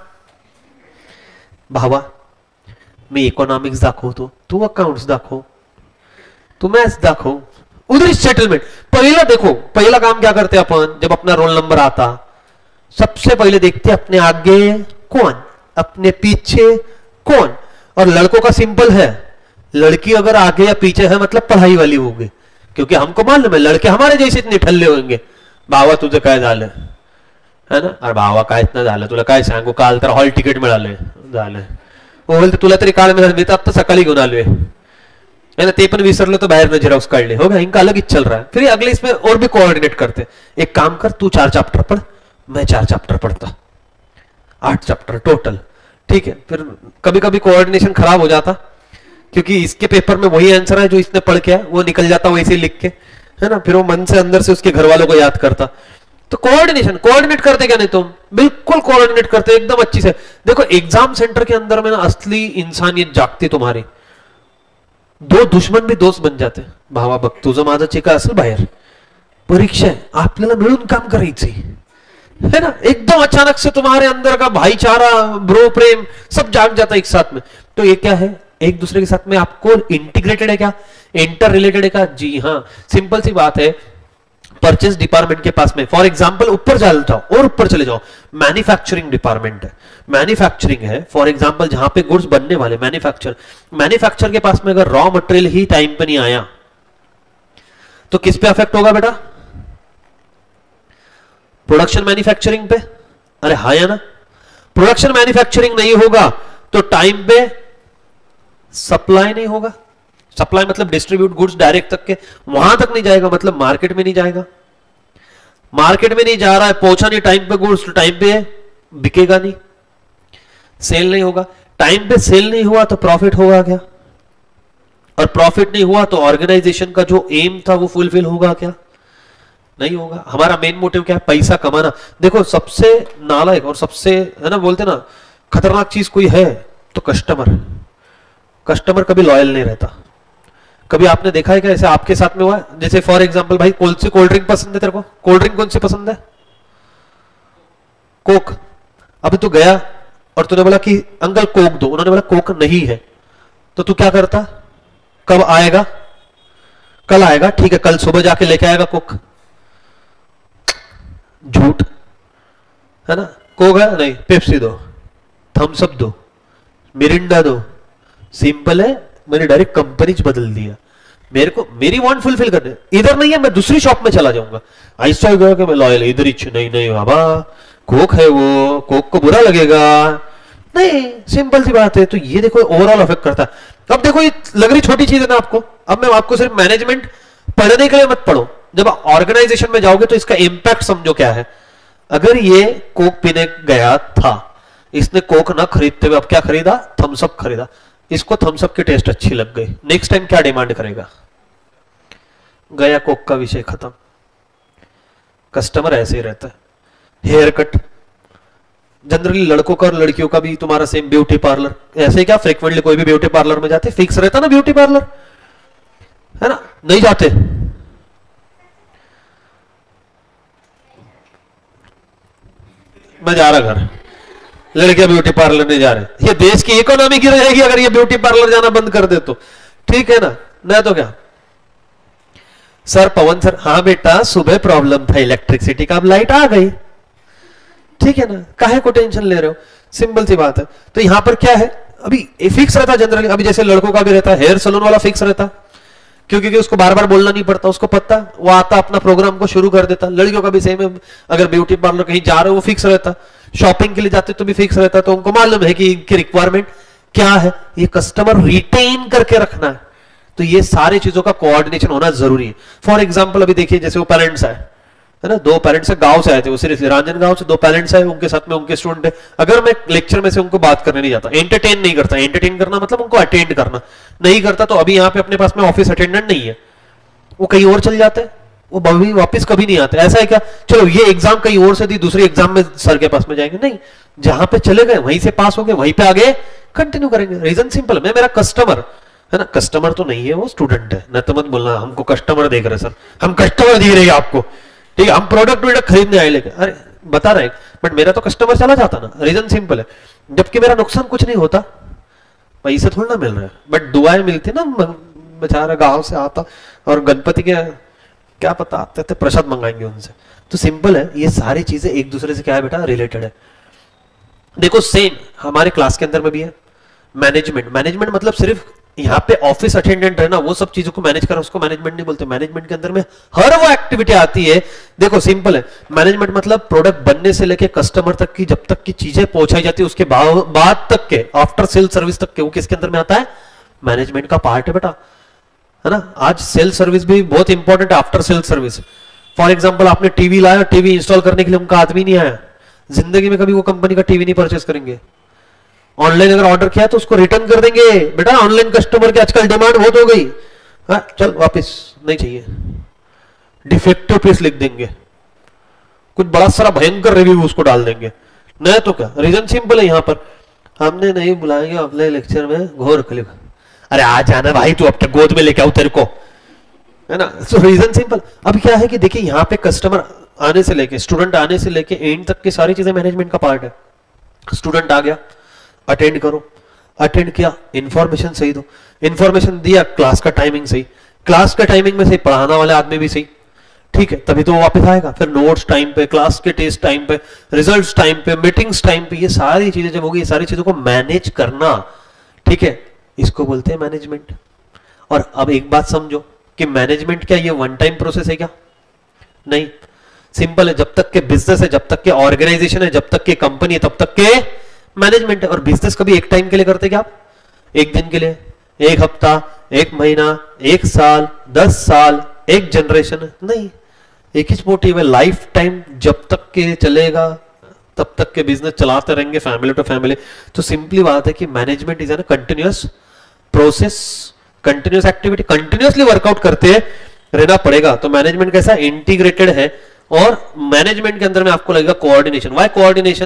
भावा मी इकॉनॉमिक्स दाखवतो, तू अकाउंट्स दाखव, तू मैथ्स दाखव, उधर सेटलमेंट। पहला देखो, पहला काम क्या करते अपन, जब अपना रोल नंबर आता, सबसे पहले देखते अपने आगे कौन, अपने पीछे कौन। और लड़कों का सिंपल है, लड़की अगर आगे या पीछे है मतलब पढ़ाई वाली होगी, क्योंकि हमको मालूम है लड़के हमारे जैसे इतने ठल्ले होंगे। बाबा तुझे काय झालं है ना, अरे बाबा काय इतना झालं, तुला काय सांगू, काल तर हॉल तिकीट मिळाले झालं, वो बोलते तुला तरी काल मिळालं, मी तर आता सकाळी घेऊन आलोय है ना, ते पण विसरलो तो बाहेर जेरॉक्स काढले, होगा इनका अलग ही चल रहा है। फिर अगले इसमें और भी कोऑर्डिनेट करते, एक काम कर तू 4 चैप्टर पढ़, मैं 4 चैप्टर पढ़ता, 8 चैप्टर टोटल। ठीक है, फिर कभी कभी कोऑर्डिनेशन खराब हो जाता, क्योंकि इसके पेपर में वही आंसर है जो इसने पढ़ के आया, वो निकल जाता वैसे लिख के, है ना, फिर वो मन से अंदर से उसके घर वालों को याद करता। तो कोऑर्डिनेशन, कोऑर्डिनेट करते क्या नहीं तुम? बिल्कुल कोऑर्डिनेट करते एकदम अच्छी से। देखो एग्जाम सेंटर के अंदर में ना असली इंसानियत जागती तुम्हारी, दो दुश्मन भी दोस्त बन जाते। भावा बघ तुझं माझं चिका असेल बाहेर, परीक्षा आहे, आपल्याला मिळून काम करायची है ना, एकदम अचानक से तुम्हारे अंदर का भाईचारा, ब्रो प्रेम सब जाग जाता एक साथ में। तो ये क्या है, एक दूसरे के साथ में आपको इंटीग्रेटेड है क्या, इंटर रिलेटेड है क्या? जी हाँ, सिंपल सी बात है। परचेस डिपार्टमेंट के पास में फॉर एग्जांपल ऊपर चले जाओ और ऊपर चले जाओ, मैन्युफैक्चरिंग डिपार्टमेंट है, मैन्युफैक्चरिंग है फॉर एग्जांपल, जहां पे गुड्स बनने वाले मैन्युफैक्चर के पास में अगर रॉ मटेरियल ही टाइम पे नहीं आया तो किस पे अफेक्ट होगा बेटा? प्रोडक्शन मैन्युफैक्चरिंग पे। अरे हाँ या ना, प्रोडक्शन मैन्युफैक्चरिंग नहीं होगा तो टाइम पे सप्लाई नहीं होगा। सप्लाई मतलब डिस्ट्रीब्यूट गुड्स डायरेक्ट तक के, वहां तक नहीं जाएगा, मतलब मार्केट में नहीं जाएगा, मार्केट में नहीं जा रहा है, पहुंचा नहीं टाइम पे गुड्स, तो टाइम पे बिकेगा नहीं, सेल नहीं होगा। टाइम पे सेल नहीं हुआ तो प्रॉफिट होगा क्या? और प्रॉफिट नहीं हुआ तो ऑर्गेनाइजेशन का जो एम था वो फुलफिल होगा क्या? नहीं होगा। हमारा मेन मोटिव क्या है? पैसा कमाना। देखो सबसे नालायक और सबसे है ना बोलते ना खतरनाक चीज कोई है तो कस्टमर। कस्टमर कभी लॉयल नहीं रहता। कभी आपने देखा है क्या ऐसे आपके साथ में हुआ है? जैसे फॉर एग्जांपल भाई कौन सी कोल्ड ड्रिंक पसंद है तेरे को? कोल्ड ड्रिंक कौन सी पसंद है? कोक। अभी तू गया और तूने बोला कि अंकल कोक दो, उन्होंने बोला कोक नहीं है, तो तू क्या करता? कब आएगा? कल आएगा, ठीक है कल सुबह जाके लेके आएगा कोक। झूठ है ना। कोक है नहीं, पेप्सी दो, थम्स अप दो, मिरिंडा दो। सिंपल है, मैंने डायरेक्ट कंपनी बदल दिया। मेरे को मेरी वांट फुलफिल करने, इधर नहीं है मैं दूसरी शॉप में चला जाऊंगा। ऐसा होगा कि मैं लॉयल इधर ही, नहीं बाबा कोक है वो, कोक को बुरा लगेगा नहीं, सिंपल सी बात है। तो ये देखो ओवरऑल अफेक्ट करता है। अब देखो ये लग रही छोटी चीज है ना आपको, अब मैं आपको सिर्फ मैनेजमेंट पढ़ने के लिए मत पढ़ो, जब ऑर्गेनाइजेशन में जाओगे तो इसका इंपैक्ट समझो क्या है। अगर ये कोक पीने गया था, इसने कोक ना खरीदते हुए अब क्या खरीदा, थम्स अप खरीदा, इसको थम्स अप की टेस्ट अच्छी लग गई, नेक्स्ट टाइम क्या डिमांड करेगा, गया कोक का विषय खत्म। कस्टमर ऐसे ही रहता है। हेयर कट, जनरली लड़कों का और लड़कियों का भी तुम्हारा सेम, ब्यूटी पार्लर, ऐसे क्या फ्रीक्वेंटली कोई भी ब्यूटी पार्लर में जाते, फिक्स रहता ना ब्यूटी पार्लर, है ना, नहीं जाते। मैं जा रहा घर, लड़कियां ब्यूटी पार्लर नहीं जा रहे, ये देश की इकोनॉमी गिर जाएगी अगर ये ब्यूटी पार्लर जाना बंद कर दे तो, ठीक है ना, नहीं तो क्या। सर पवन सर, हाँ बेटा सुबह प्रॉब्लम था इलेक्ट्रिसिटी का, अब लाइट आ गई, ठीक है ना, काहे को टेंशन ले रहे हो, सिंपल सी बात है। तो यहां पर क्या है, अभी फिक्स रहता जनरली, अभी जैसे लड़कों का भी रहता है, हेयर सलून वाला फिक्स रहता, क्योंकि उसको बार बार बोलना नहीं पड़ता, उसको पता, वो आता अपना प्रोग्राम को शुरू कर देता। लड़कियों का भी सेम है, अगर ब्यूटी पार्लर कहीं जा रहे हो वो फिक्स रहता, शॉपिंग के लिए जाते तो भी फिक्स रहता, तो उनको मालूम है कि इनकी रिक्वायरमेंट क्या है, ये कस्टमर रिटेन करके रखना है। तो ये सारी चीजों का कोऑर्डिनेशन होना जरूरी है। फॉर एग्जाम्पल अभी देखिए, जैसे वो पेरेंट्स आए, है ना, दो पेरेंट्स गांव से आए थे, वो सिर्फ रांजनगांव से, दो पेरेंट्स आए, उनके साथ में उनके स्टूडेंट है। अगर मैं लेक्चर में से उनको बात करने नहीं जाता, एंटरटेन नहीं करता, एंटरटेन करना मतलब उनको अटेंड करना नहीं करता, तो अभी यहाँ पे अपने पास में ऑफिस अटेंडेंट नहीं है, वो कहीं और चल जाते हैं, वो वापस कभी नहीं आते। ऐसा है क्या, चलो ये एग्जाम कहीं और से दी, दूसरी एग्जाम में सर के पास में जाएंगे, नहीं, जहां पे चले गए वहीं से पास हो गए, वहीं पे आगे कंटिन्यू करेंगे। रीजन सिंपल है, मैं मेरा कस्टमर है ना, कस्टमर तो नहीं है, वो स्टूडेंट है, न तो मत बोलना हमको कस्टमर देख रहे सर, हम कस्टमर दिख रहे हैं आपको, ठीक है, हम प्रोडक्ट खरीदने आए लेके, अरे बता रहे, बट मेरा तो कस्टमर चला जाता ना। रीजन सिंपल है, जबकि मेरा नुकसान कुछ नहीं होता, पैसे थोड़ा ना मिल रहे हैं, बट दुआएं मिलती ना, बेचारा गांव से आता और गणपति के क्या पता आते थे प्रसाद मंगाएंगे उनसे। तो सिंपल है, ये सारी चीजें एक दूसरे से क्या है बेटा, रिलेटेड है। देखो सेम हमारे क्लास के अंदर में भी है मैनेजमेंट। मैनेजमेंट मतलब सिर्फ यहाँ पे ऑफिस अटेंडेंट है ना, वो सब चीजों को मैनेज करना, उसको मैनेजमेंट नहीं बोलते। मैनेजमेंट के अंदर में हर वो एक्टिविटी आती है। देखो सिंपल है, मैनेजमेंट मतलब प्रोडक्ट बनने से लेके कस्टमर तक की, जब तक की चीजें पहुंचाई जाती है उसके बाद तक के, आफ्टर सेल सर्विस तक के, वो किसके अंदर में आता है, मैनेजमेंट का पार्ट है बेटा, है ना। आज सेल सर्विस भी बहुत इंपॉर्टेंट है, after sale service. For example आपने टीवी लाया, टीवी इंस्टॉल करने के लिए उनका आदमी नहीं आया, जिंदगी में कभी वो कंपनी का टीवी नहीं परचेस करेंगे। ऑनलाइन अगर ऑर्डर किया तो उसको रिटर्न कर देंगे बेटा, ऑनलाइन कस्टमर की आजकल डिमांड बहुत हो गई, हाँ चल वापस नहीं चाहिए, डिफेक्टिव पीस लिख देंगे, कुछ बड़ा सारा भयंकर रिव्यू उसको डाल देंगे, नहीं तो क्या। रीजन सिंपल है, यहां पर हमने नहीं बुलाएंगे अपने लेक्चर में घोर कलिक, अरे आ जाना भाई तू अपने गोद में लेके आओ तेरे को, है ना। So reason simple. अब क्या है कि देखिए यहाँ पे कस्टमर आने से लेके, स्टूडेंट आने से लेके एंड तक की सारी चीजें मैनेजमेंट का पार्ट है। स्टूडेंट आ गया, अटेंड करो, अटेंड किया, इंफॉर्मेशन सही दो, इंफॉर्मेशन दिया, क्लास का टाइमिंग सही, क्लास के टाइमिंग में सही, पढ़ाने वाले आदमी भी सही, ठीक है, तभी तो वो वापस आएगा। फिर नोट्स टाइम पे, क्लास के टेस्ट टाइम पे, रिजल्ट्स टाइम पे, मीटिंग्स टाइम पे, ये सारी चीजें जब होगी, ये सारी चीजों को मैनेज करना, ठीक है, इसको बोलते हैं मैनेजमेंट। और अब एक बात समझो कि मैनेजमेंट क्या ये वन टाइम प्रोसेस है क्या, नहीं, सिंपल है, जब तक के बिजनेस है, जब तक के ऑर्गेनाइजेशन है, जब तक के कंपनी है, तब तक के मैनेजमेंट है। और बिजनेस कभी एक टाइम के लिए करते क्या आप, एक दिन के लिए, एक हफ्ता, एक महीना, एक साल, 10 साल, एक जनरेशन, नहीं, एक ही मोटिव है, लाइफ टाइम जब तक के चलेगा तब तक के बिजनेस चलाते रहेंगे, फैमिली टू फैमिली। तो सिंपली बात है कि management is an continuous process, continuous activity, continuously work out करते रहना पड़ेगा। तो मैनेजमेंट कैसा इंटीग्रेटेड है, और मैनेजमेंट के अंदर में आपको लगेगा coordination. Why coordination,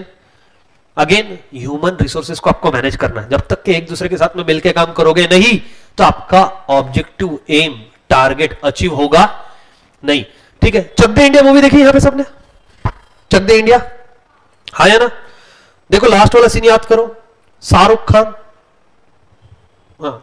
again human resources को आपको मैनेज करना है। जब तक कि एक दूसरे के साथ में मिलकर काम करोगे नहीं, तो आपका ऑब्जेक्टिव, एम, टारगेट अचीव होगा नहीं, ठीक है। चक दे इंडिया मूवी देखी यहां पे सबने, चक दे इंडिया, हाँ या ना। देखो लास्ट वाला सीन याद करो, शाहरुख खान, हाँ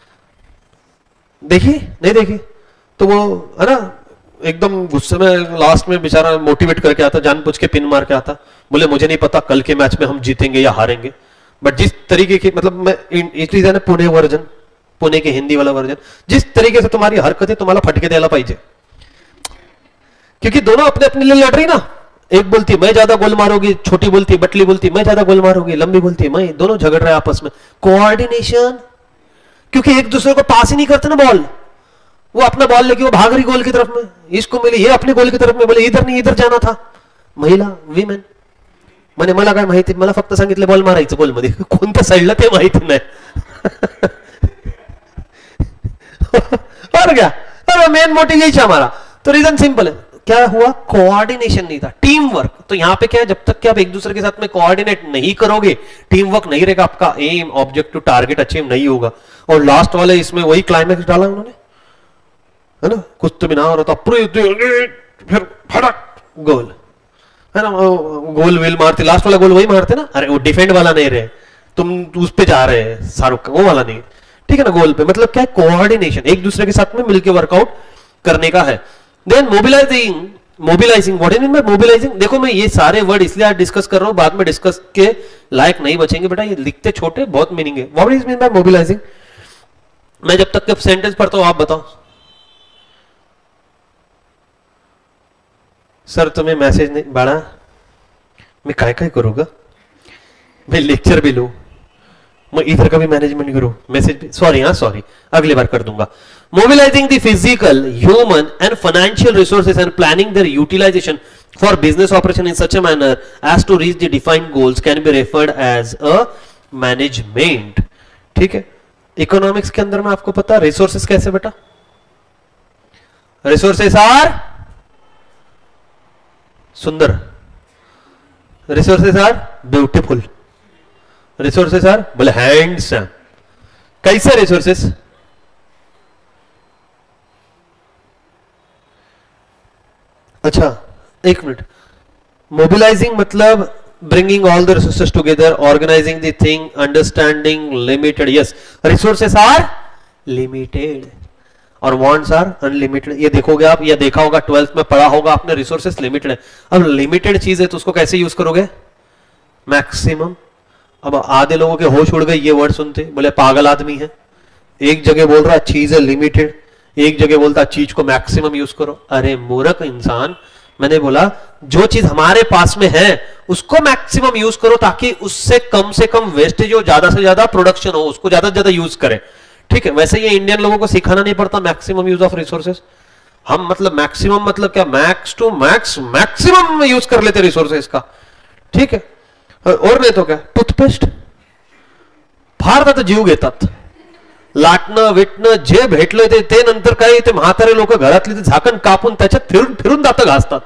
देखी नहीं देखी, तो वो है ना एकदम गुस्से में लास्ट में बेचारा मोटिवेट करके आता, जानबूझ के पिन मार के आता, बोले मुझे नहीं पता कल के मैच में हम जीतेंगे या हारेंगे, बट जिस तरीके की, मतलब मैं इसलिए ना पुणे वर्जन, पुणे के हिंदी वाला वर्जन, जिस तरीके से तुम्हारी हरकत है तुम्हाला फटके द्यायला पाहिजे, क्योंकि दोनों अपने अपने लिए लड़ रही ना। एक बोलती मैं ज्यादा गोल मारूंगी, छोटी बोलती, बटली बोलती मैं ज्यादा गोल मारूंगी, लंबी बोलती मैं, दोनों झगड़ रहे आपस में। कोऑर्डिनेशन, क्योंकि एक दूसरे को पास ही नहीं करते ना बॉल, वो अपना बॉल लेके वो भाग रही गोल की तरफ में, इसको मिली, ये अपने गोल की तरफ में, बोले इधर नहीं इधर जाना था. महिला विमेन म्हणे मला काय माहिती, मला फक्त सांगितलं बॉल मारायचं गोल मध्ये, कोणत्या साईडला ते माहिती नाही. और क्या, और मेन मोटिव यही था हमारा. तो रीजन सिंपल है, क्या हुआ, कोऑर्डिनेशन नहीं था, टीम वर्क. तो यहां पे क्या है, जब तक कि आप एक दूसरे के साथ में कोऑर्डिनेट नहीं करोगे, टीम वर्क नहीं रहेगा, आपका एम ऑब्जेक्टिव टारगेट अचीव नहीं होगा. और लास्ट वाले इसमें वही क्लाइमैक्स डाला उन्होंने, है ना, कुछ तो बिना और फिर फटक गोल, है ना, गोल वेल मारते, लास्ट वाला गोल वही मारते ना. अरे वो डिफेंड वाला नहीं रहे, तुम उस पे जा रहे हैं शाहरुख का, वो वाला नहीं, ठीक है ना, गोल पे. मतलब क्या है, कोऑर्डिनेशन, एक दूसरे के साथ में मिलकर वर्कआउट करने का है. Then mobilising what is mean by mobilising. देखो मैं ये सारे वर्ड इसलिए आज डिस्कस कर रहा हूं, बाद में डिस्कस के लायक नहीं बचेंगे बेटा, ये लिखते छोटे बहुत मीनिंग है. What is mean by mobilising. मैं जब तक सेंटेंस पढ़ता हूं आप बताओ. सर तुम्हें मैसेज नहीं बाड़ा, मैं काय काय करूंगा, मैं लेक्चर भी लू, मैं इधर का भी मैनेजमेंट करूं, मैसेज भी, सॉरी हाँ सॉरी, अगली बार कर दूंगा. Mobilising the physical, human and financial resources and planning their utilisation for business operation in such a manner as to reach the defined goals can be referred as a management. ठीक है, economics के अंदर में आपको पता resources कैसे बेटा, resources are सुंदर, resources are beautiful, resources are बोले हैंडसम. कैसे रिसोर्सेज, अच्छा एक मिनट. मोबिलाइजिंग मतलब bringing all the resources together, organising the thing, understanding, limited. Yes, resources are limited और वांट्स आर अनलिमिटेड. ये देखोगे आप, ये देखा होगा 12th में पढ़ा होगा आपने, रिसोर्सेज लिमिटेड है. अब लिमिटेड चीज है तो उसको कैसे यूज करोगे, मैक्सिमम. अब आधे लोगों के होश उड़ गए ये वर्ड सुनते, बोले पागल आदमी है, एक जगह बोल रहा है चीज है लिमिटेड, एक जगह बोलता है चीज को मैक्सिमम यूज करो. अरे मूर्ख इंसान, मैंने बोला जो चीज हमारे पास में है उसको मैक्सिमम यूज करो ताकि उससे कम वेस्टेज हो, ज्यादा से ज्यादा प्रोडक्शन हो, उसको ज्यादा से ज्यादा यूज करें. ठीक है, वैसे ये इंडियन लोगों को सिखाना नहीं पड़ता मैक्सिमम यूज ऑफ रिसोर्सेज. हम मतलब मैक्सिमम मतलब क्या, max to max maximum use कर लेते रिसोर्सेज का. ठीक है, और नहीं तो क्या, टूथपेस्ट फार तर जीव घेतात, लाटणं विटणं जे भेटलं ते नंतर काय, ते म्हातारे लोक घरातली ते झाकण कापून त्याच्यात फिरून फिरून दात घासतात,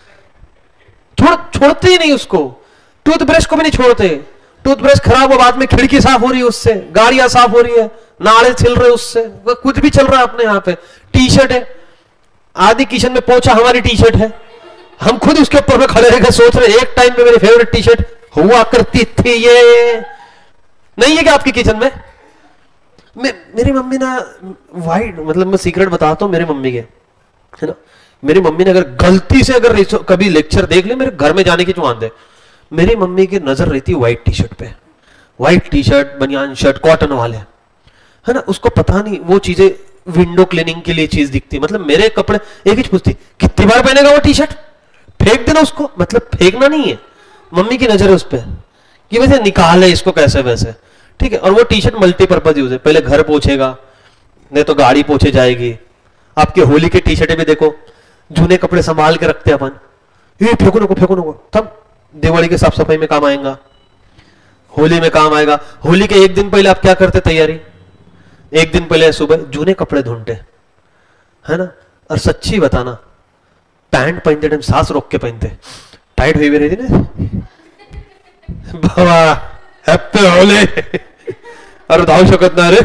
छोड़ते ही नहीं उसको. टूथब्रश को भी नहीं छोड़ते, टूथब्रश खराब हो, बाद में खिड़की साफ हो रही है उससे, गाड़ियां साफ हो रही है, नाले छिल रहे उससे, कुछ भी चल रहा है अपने यहाँ पे. टी शर्ट है, आदि किचन में पहुंचा हमारी टी शर्ट है, हम खुद उसके ऊपर में खड़े रहकर सोच रहे एक टाइम में मेरी फेवरेट टी शर्ट हुआ करती थी, ये नहीं है क्या आपकी किचन में. मेरी मम्मी ना वाइट, मतलब मैं सीक्रेट बताता हूं मेरी मम्मी के, है ना, मेरी मम्मी ने अगर गलती से अगर कभी लेक्चर देख ले, मेरे घर में जाने की जुआन दे, मेरी मम्मी की नजर रहती है व्हाइट टी शर्ट पे, व्हाइट टी शर्ट, बनियान शर्ट, कॉटन वाले, है ना. उसको पता नहीं वो चीजें विंडो क्लीनिंग के लिए चीज दिखती, मतलब मेरे कपड़े एक ही पूछती कितनी बार पहनेगा वो टी शर्ट, फेंक देना उसको, मतलब फेंकना नहीं है, मम्मी की नजर है उस पर कि वैसे निकाले इसको कैसे वैसे. ठीक है, और वो टी शर्ट मल्टीपर्पज यूज है, पहले घर पोछेगा, नहीं तो गाड़ी पोछे जाएगी. आपके होली के टी शर्टें भी देखो, जूने कपड़े संभाल के रखते अपन, ये फेंको नको, तब दिवाली के साफ सफाई में काम आएगा, होली में काम आएगा. होली के एक दिन पहले आप क्या करते तैयारी, एक दिन पहले सुबह जूने कपड़े ढूंढते, है ना. और सच्ची बताना, पैंट पहनते टाइम सांस रोक के पहनते, टाइट हुई रहती ना बाबा हैप्पी होली, अरे धाव शकत ना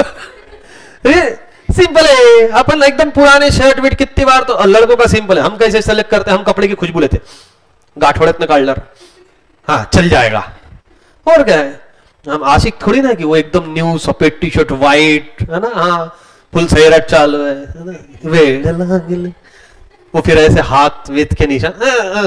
रे. सिंपल है, अपन एकदम पुराने शर्ट वेट कितनी बार, तो लड़कों का सिंपल है, हम कैसे सेलेक्ट करते हैं, हम कपड़े की खुशबू लेते, गाठोड़त में काढलर, हाँ चल जाएगा. और क्या है, हम आशिक थोड़ी ना कि वो एकदम न्यू सफेद टी शर्ट व्हाइट, है ना, हाँ फुल सैरट चालू है ना, वे वो फिर ऐसे हाथ वेत के निशान,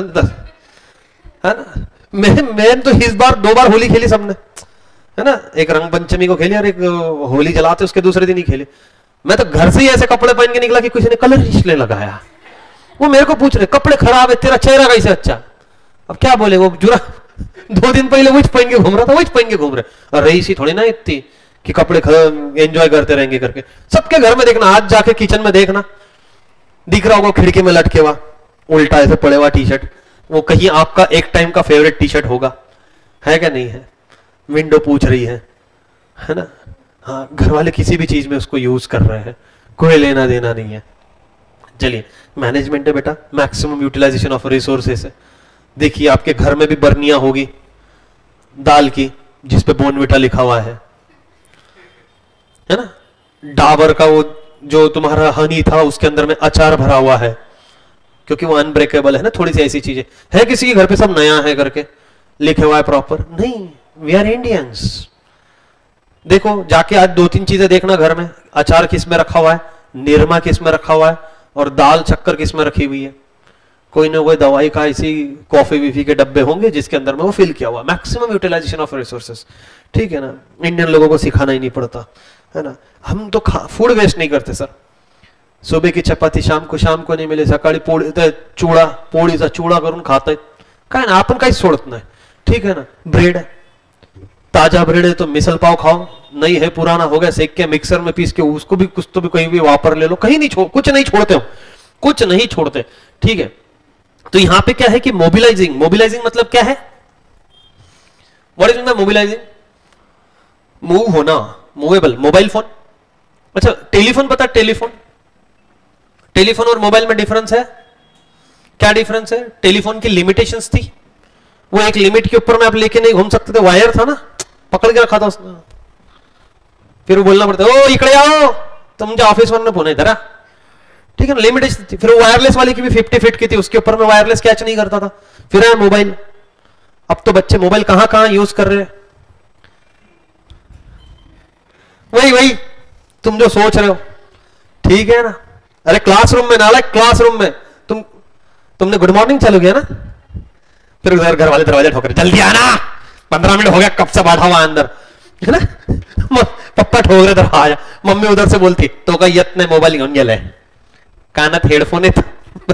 है ना. मैं तो इस बार 2 बार होली खेली सबने, है ना, एक रंग पंचमी को खेली और एक होली जलाते उसके दूसरे दिन ही खेली. मैं तो घर से ही ऐसे कपड़े पहन के निकला कि किसी ने कलर इसलिए लगाया. वो मेरे को पूछ रहे कपड़े खराब है, तेरा चेहरा कैसे अच्छा. अब क्या बोले, वो जुरा 2 दिन पहले वही पहन के घूम रहा था, वही पहन के घूम रहे. और रईसी थोड़ी ना इतनी कि कपड़े एंजॉय करते रहेंगे करके। सबके घर में देखना, आज जाके किचन में देखना, दिख रहा होगा खिड़की में लटके हुआ उल्टा ऐसे पड़े हुआ टी शर्ट, वो कहीं आपका एक टाइम का फेवरेट टी शर्ट होगा, है क्या नहीं है? विंडो पूछ रही है ना? हाँ, घर वाले किसी भी चीज में उसको यूज कर रहे हैं, कोई लेना देना नहीं है। चलिए, मैनेजमेंट है बेटा, मैक्सिमम यूटिलाइजेशन ऑफ रिसोर्सेस है। देखिए आपके घर में भी बर्नियां होगी दाल की जिसपे बोर्नविटा लिखा हुआ है ना? डाबर का वो जो तुम्हारा हनी था उसके अंदर में अचार भरा हुआ है, क्योंकि वो अनब्रेकेबल है ना। थोड़ी सी ऐसी चीजें है, किसी के घर पे सब नया है करके लिखे हुआ है प्रॉपर नहीं। We are Indians. देखो जाके आज 2-3 चीजें देखना घर में, अचार किस में रखा हुआ है, निरमा किस में रखा हुआ है, और दाल शक्कर किस में रखी हुई है। कोई ना कोई दवाई का इसी कॉफी विफी के डब्बे होंगे जिसके अंदर में वो फिल किया हुआ। मैक्सिमम यूटिलाइजेशन ऑफ रिसोर्सेस, ठीक है ना? इंडियन लोगों को सिखाना ही नहीं पड़ता, है ना? हम तो फूड वेस्ट नहीं करते सर। सुबह की चपाती शाम को नहीं मिले, सकाळी पोळी चूड़ा पोळीचा चूड़ा करून खातायत, काय ना आपण काहीच सोडत नाही, ठीक है ना? ब्रेड है, ताजा ब्रेड है तो मिसल पाव खाओ, नहीं है पुराना हो गया सेक के मिक्सर में पीस के उसको भी कुछ तो भी कहीं भी वापर ले लो, कहीं नहीं कुछ नहीं छोड़ते हो, कुछ नहीं छोड़ते, ठीक है? तो यहां पे क्या है कि मोबिलाइजिंग, मोबिलाइजिंग मतलब क्या है? What is mobilising? मूव होना, मूवेबल। मोबाइल फोन, अच्छा टेलीफोन पता? टेलीफोन, टेलीफोन और मोबाइल में डिफरेंस है क्या? डिफरेंस है, टेलीफोन की लिमिटेशंस थी, वो एक लिमिट के ऊपर में आप लेके नहीं घूम सकते थे, वायर था ना, पकड़ के रखा था उसने, फिर वो बोलना पड़ता ओ इकडे आओ तुमच्या ऑफिस वरनं फोन आहे जरा, ठीक है ना? लिमिटेशन थी। फिर वो वायरलेस वाली की भी 50 फीट की थी, उसके ऊपर में वायरलेस कैच नहीं करता था। फिर है मोबाइल, अब तो बच्चे मोबाइल कहां कहां यूज कर रहे हैं, वही तुम जो सोच रहे हो, ठीक है ना? अरे क्लासरूम में नालायक, क्लासरूम में तुमने गुड मॉर्निंग चालू किया ना, फिर उधर घर वाले दरवाजा ठोकर जल्दी आना, 15 मिनट हो गया कब से बैठा हुआ अंदर, है ना? पप्पा ठोक रहे दरवाजा, मम्मी उधर से बोलती तो का यत ने मोबाइल घेऊन गेलाय, कानात हेडफोन येत,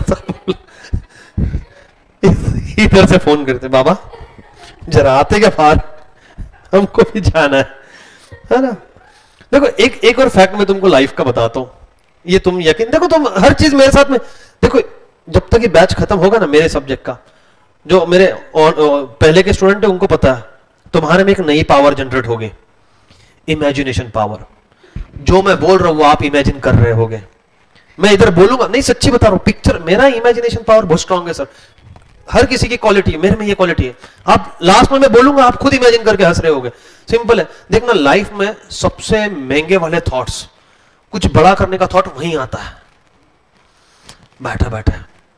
इधर से फोन करते बाबा जरा आते क्या बाहर, हमको भी जाना है ना? देखो एक और फैक्ट मैं तुमको लाइफ का बताता हूं, ये तुम यकीन, देखो तुम हर चीज मेरे साथ में देखो, जब तक ये बैच खत्म होगा ना मेरे सब्जेक्ट का, जो मेरे पहले के स्टूडेंट है उनको पता है, तुम्हारे में एक नई पावर जनरेट होगी, इमेजिनेशन पावर। जो मैं बोल रहा हूं वो आप इमेजिन कर रहे होगे, मैं इधर बोलूंगा नहीं, सच्ची बता रहा हूं, पिक्चर मेरा इमेजिनेशन पावर बहुत स्ट्रांग है सर। हर किसी की क्वालिटी है, मेरे में ये क्वालिटी है। आप लास्ट में मैं बोलूंगा आप खुद इमेजिन करके हंस रहे होगे। सिंपल है, देखना लाइफ में सबसे महंगे वाले थॉट्स, कुछ बड़ा करने का थॉट वहीं आता है, बैठा बैठा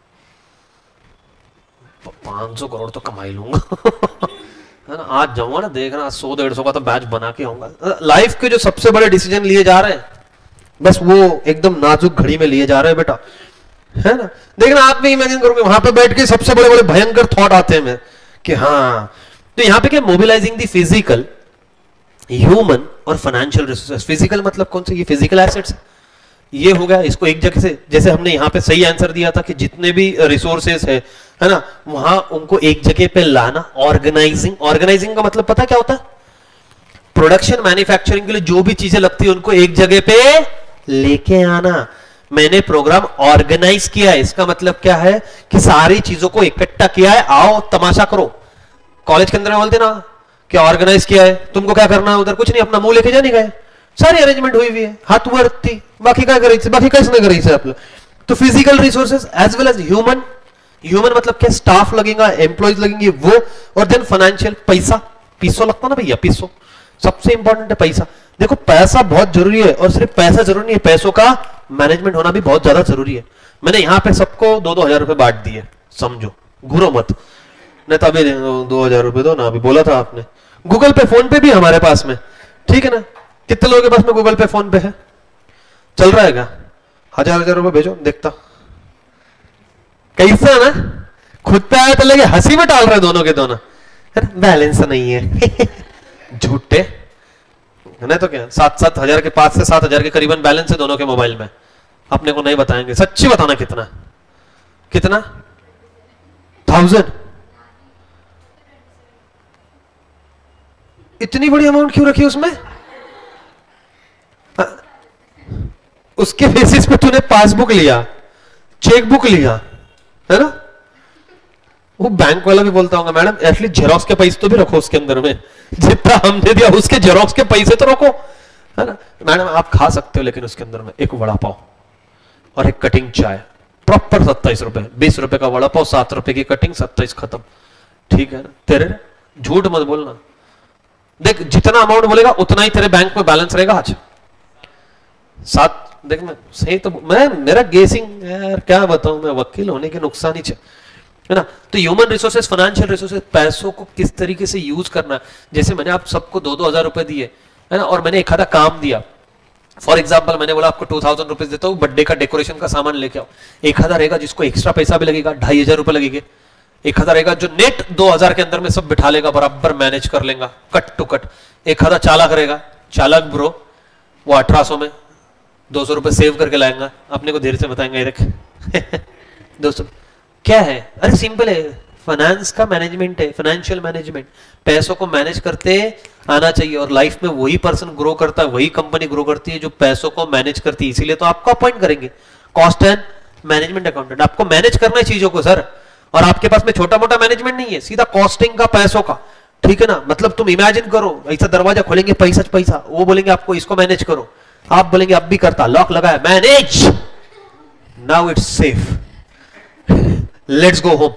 500 करोड़ तो कमा ही लूंगा है ना, आज जाऊंगा ना, देखना 100-150 का तो बैच बना के आऊंगा। लाइफ के जो सबसे बड़े डिसीजन लिए जा रहे हैं, बस वो एकदम नाजुक घड़ी में लिए जा रहे हैं बेटा, है ना? देखना आप भी इमेजिन करोगे, वहां पे बैठ के सबसे बड़े बड़े भयंकर थॉट आते हैं कि हाँ। तो यहाँ पे क्या, मोबिलाइजिंग दी फिजिकल, ह्यूमन और फाइनेंशियल रिसोर्सेस। फिजिकल मतलब कौन से? ये फिजिकल एसेट्स, ये हो गया, इसको एक जगह से, जैसे हमने यहाँ पे सही आंसर दिया था कि जितने भी रिसोर्सेस है ना, वहां उनको एक जगह पे लाना। ऑर्गेनाइजिंग, ऑर्गेनाइजिंग का मतलब पता क्या होता है? प्रोडक्शन मैन्युफैक्चरिंग के लिए जो भी चीजें लगती है उनको एक जगह पे लेके आना। मैंने प्रोग्राम ऑर्गेनाइज किया है, इसका मतलब क्या है कि सारी चीजों को इकट्ठा किया है, आओ तमाशा करो। कॉलेज के अंदर बोलते ना कि ऑर्गेनाइज किया है, तुमको क्या करना है उधर? कुछ नहीं, अपना मुंह लेके जाने गए, सारी अरेंजमेंट हुई हुई है, हाथ वरती, बाकी काय करायचं, बाकी काहीच नाही करायचं आपलं। तो physical resources as well as human, human मतलब क्या? स्टाफ लगेगा, एम्प्लॉयज लगेंगे वो, और देन फाइनेंशियल, पैसा, पीसो लगता ना भैया, पीसो सबसे इंपॉर्टेंट है पैसा। देखो पैसा बहुत जरूरी है, और सिर्फ पैसा जरूरी नहीं है, पैसों का मैनेजमेंट होना भी बहुत ज्यादा जरूरी है। मैंने यहां पे सबको 2-2 हजार रुपए बांट दिए, समझो, घूरो मत, नहीं तो अभी 2 हजार रुपए दो ना, अभी बोला था आपने। गूगल पे फोन पे भी हमारे पास में, ठीक है ना? कितने लोगों के पास में गूगल पे फोन पे है? चल रहा है क्या? 1000 रुपए भेजो, देखता कैसा ना, खुद पे आया तो लगे हंसी में डाल रहे दोनों के दोनों, बैलेंस नहीं है झूठे, नहीं तो क्या 7-7 हजार के, 5 से 7 हजार के करीबन बैलेंस है दोनों के मोबाइल में, अपने को नहीं बताएंगे, सच्ची बताना कितना कितना 1000। इतनी बड़ी अमाउंट क्यों रखी उसमें? उसके बेसिस पे तूने पासबुक लिया, चेकबुक लिया, है ना? वो बैंक वाला भी बोलता होगा मैडम एटलीस्ट जेरोक्स के पैसे तो भी रखो उसके अंदर में, जितना हमने दिया उसके जेरोक्स के पैसे तो रखो, है ना? मैडम आप खा सकते हो लेकिन उसके अंदर में एक वड़ा पाव और एक कटिंग चाय, प्रॉपर 27 रुपए, 20 रुपए का वड़ा पाव, 7 रुपए की कटिंग, 27 खत्म, ठीक है ना? तेरे झूठ मत बोलना, देख जितना अमाउंट बोलेगा उतना ही तेरे बैंक में बैलेंस रहेगा आज। 7 देख मैं सही तो मैं मेरा गेसिंग यार क्या बताऊं, मैं वकील होने के नुकसान ही है ना? तो ह्यूमन रिसोर्सेज, फाइनेंशियल रिसोर्सेज, पैसों को किस तरीके से यूज करना, जैसे मैंने आप सबको 2-2 हजार रुपए दिए, है ना? और मैंने एक आधा काम दिया, फॉर एग्जाम्पल मैंने बोला आपको 2000 रुपीज देता हूँ, बर्थडे का डेकोरेशन का सामान लेके आओ। एक आधा रहेगा जिसको एक्स्ट्रा पैसा भी लगेगा, 2500 रुपए लगेंगे। एक आधा रहेगा जो नेट 2000 के अंदर में सब बिठा लेगा, बराबर मैनेज कर लेगा कट टू कट। एक आधा चालाक रहेगा, चालाक ब्रो, वो 1800 में 200 रुपए सेव करके लाएंगा, अपने को देर से बताएंगे देख 200 क्या है, अरे सिंपल है, फाइनेंस का मैनेजमेंट है, फाइनेंशियल मैनेजमेंट, पैसों को मैनेज करते आना चाहिए। और लाइफ में वही पर्सन ग्रो करता है, वही कंपनी ग्रो करती है जो पैसों को मैनेज करती है। इसीलिए तो आपको अपॉइंट करेंगे कॉस्ट एंड मैनेजमेंट अकाउंटेंट, आपको मैनेज करना है चीजों को सर। और आपके पास में छोटा मोटा मैनेजमेंट नहीं है, सीधा कॉस्टिंग का, पैसों का, ठीक है ना? मतलब तुम इमेजिन करो ऐसा दरवाजा खोलेंगे, पैसा पैसा, वो बोलेंगे आपको इसको मैनेज करो, आप बोलेंगे अब भी करता, लॉक लगाया, manage, now it's safe, let's go home.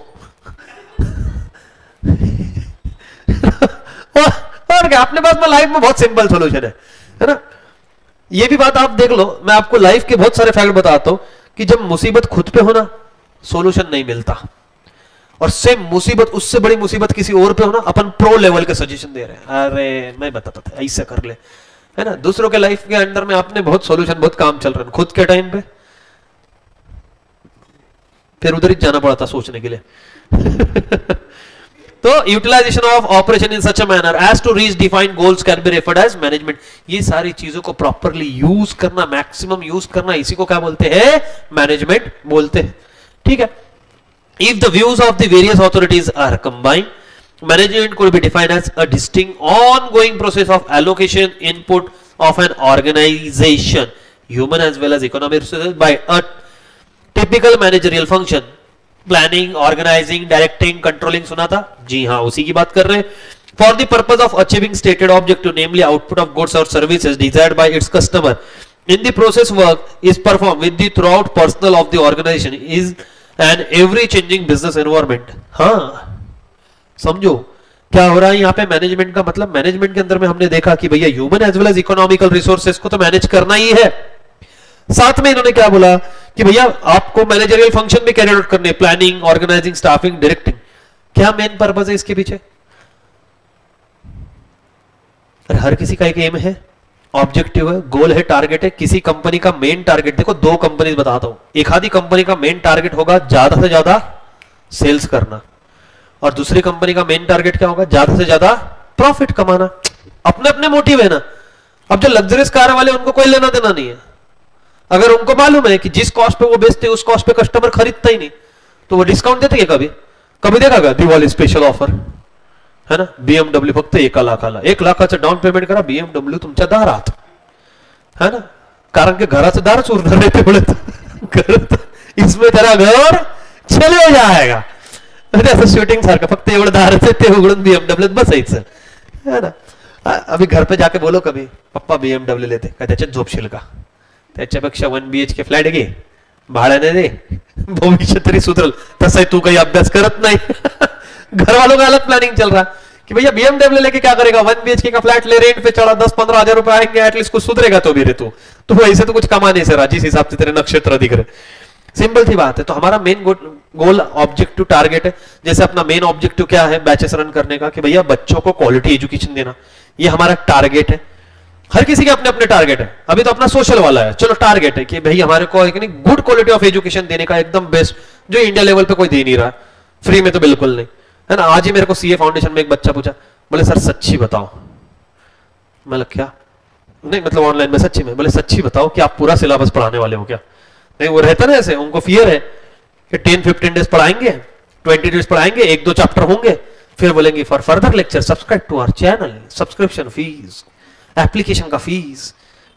और क्या अपने पास में लाइफ में बहुत सिंपल सॉल्यूशन है ना? ये भी बात आप देख लो, मैं आपको लाइफ के बहुत सारे फैक्ट बताता हूं कि जब मुसीबत खुद पे हो ना, सॉल्यूशन नहीं मिलता, और सेम मुसीबत, उससे बड़ी मुसीबत किसी और पे हो ना, अपन प्रो लेवल के सजेशन दे रहे हैं, अरे मैं बताता था ऐसा कर ले, है ना? दूसरों के लाइफ के अंदर में आपने बहुत सॉल्यूशन, बहुत काम चल रहा है, खुद के टाइम पे फिर उधर ही जाना पड़ा था सोचने के लिए। तो utilisation of operation in such a manner as to reach defined goals can be referred as management. ये सारी चीजों को प्रॉपर्ली यूज करना, मैक्सिमम यूज करना, इसी को क्या बोलते हैं? मैनेजमेंट बोलते हैं, ठीक है? If the views of the various authorities are combined, management could be defined as a distinct ongoing process of allocation input of an organization, human as well as economic resources, by a typical managerial function, planning, organizing, directing, controlling। सुना था जी हाँ, उसी की बात कर रहे हैं। For the purpose of achieving stated objective, namely output of goods or services desired by its customer, in the process work is performed with the throughout personnel of the organization is and every changing business environment। हाँ समझो क्या हो रहा है यहाँ पे। Management का मतलब, मैनेजमेंट के अंदर में हमने देखा कि भैया human as well as economical resources को तो मैनेज करना ही है। साथ में इन्होंने क्या बोला कि भैया आपको मैनेजरियल फंक्शन भी कैरी आउट करने, प्लानिंग, ऑर्गेनाइजिंग, स्टाफिंग, डायरेक्टिंग। क्या मेन पर्पस है इसके पीछे? अरे हर किसी का एक एम है, ऑब्जेक्टिव है, गोल है, टारगेट है। किसी कंपनी का मेन टारगेट, देखो 2 कंपनी बताता हूं, एक आधी कंपनी का मेन टारगेट होगा ज्यादा से ज्यादा सेल्स करना, और दूसरी कंपनी का मेन टारगेट क्या होगा? ज्यादा से ज्यादा प्रॉफिट कमाना। अपने अपने मोटिव है ना। अब जो लग्जरियस कार वाले, उनको कोई लेना देना नहीं है। अगर उनको मालूम है कि जिस कॉस्ट पे वो बेचते हैं उस कॉस्ट पे कस्टमर खरीदता ही नहीं, तो वो डिस्काउंट देते हैं कभी? कभी देखा क्या? दिवाली स्पेशल ऑफर, है ना? BMW फक्त 1 लाखाला, 1 लाखाचं डाउन पेमेंट करा, BMW तुमच्या दारात, है ना? कारण की घराचं दार चोरणार नाही तेवढं, इसमें तेरा घर चले जाएगा। असं शूटिंग सारखं फक्त एवढं दाराचं ते उघडून BMW बसायचं, है ना? अभी घर पे जाके बोलो कभी पप्पा BMW लेते का, त्याच्यात झोपशील का? त्याच्यापेक्षा 1 BHK फ्लॅट घे, भाड्याने दे, भविष्य तरी सुधरल। तसं तू काही अभ्यास करत नाही। घर वालों का अलग प्लानिंग चल रहा कि भैया BMW लेके क्या करेगा? 1 BHK का फ्लैट ले, रेंट पे चढ़ा, 10-15 हजार रुपए आएंगे, एटलीस्ट कुछ सुधरेगा तो भी रे तू। तो ऐसे तो कुछ कमा नहीं सर, जिस हिसाब से तेरे नक्षत्र दिख रहे। सिंपल सी बात है। तो हमारा मेन गोल, ऑब्जेक्टिव, टारगेट है। जैसे अपना मेन ऑब्जेक्टिव क्या है बैचेस रन करने का, कि भैया बच्चों को क्वालिटी एजुकेशन देना, ये हमारा टारगेट है। हर किसी के अपने अपने टारगेट है। अभी तो अपना सोशल वाला है, चलो टारगेट है कि भाई हमारे को गुड क्वालिटी ऑफ एजुकेशन देने का, एकदम बेस्ट, जो इंडिया लेवल पे कोई दे नहीं रहा, फ्री में तो बिल्कुल नहीं, है ना? आज ही मेरे को सीए फाउंडेशन में एक बच्चा पूछा, बोले सर सच्ची बताओ। मैं क्या? नहीं मतलब ऑनलाइन में, सच्ची में? बोले सच्ची बताओ कि आप पूरा सिलेबस पढ़ाने वाले हो क्या? नहीं, वो रहता ना ऐसे, उनको फियर है कि 10-15 डेज पढ़ाएंगे, 20 डेज पढ़ाएंगे, 1-2 चैप्टर होंगे, फिर बोलेंगे for further lecture subscribe to our channel, subscription fees, application का फीस,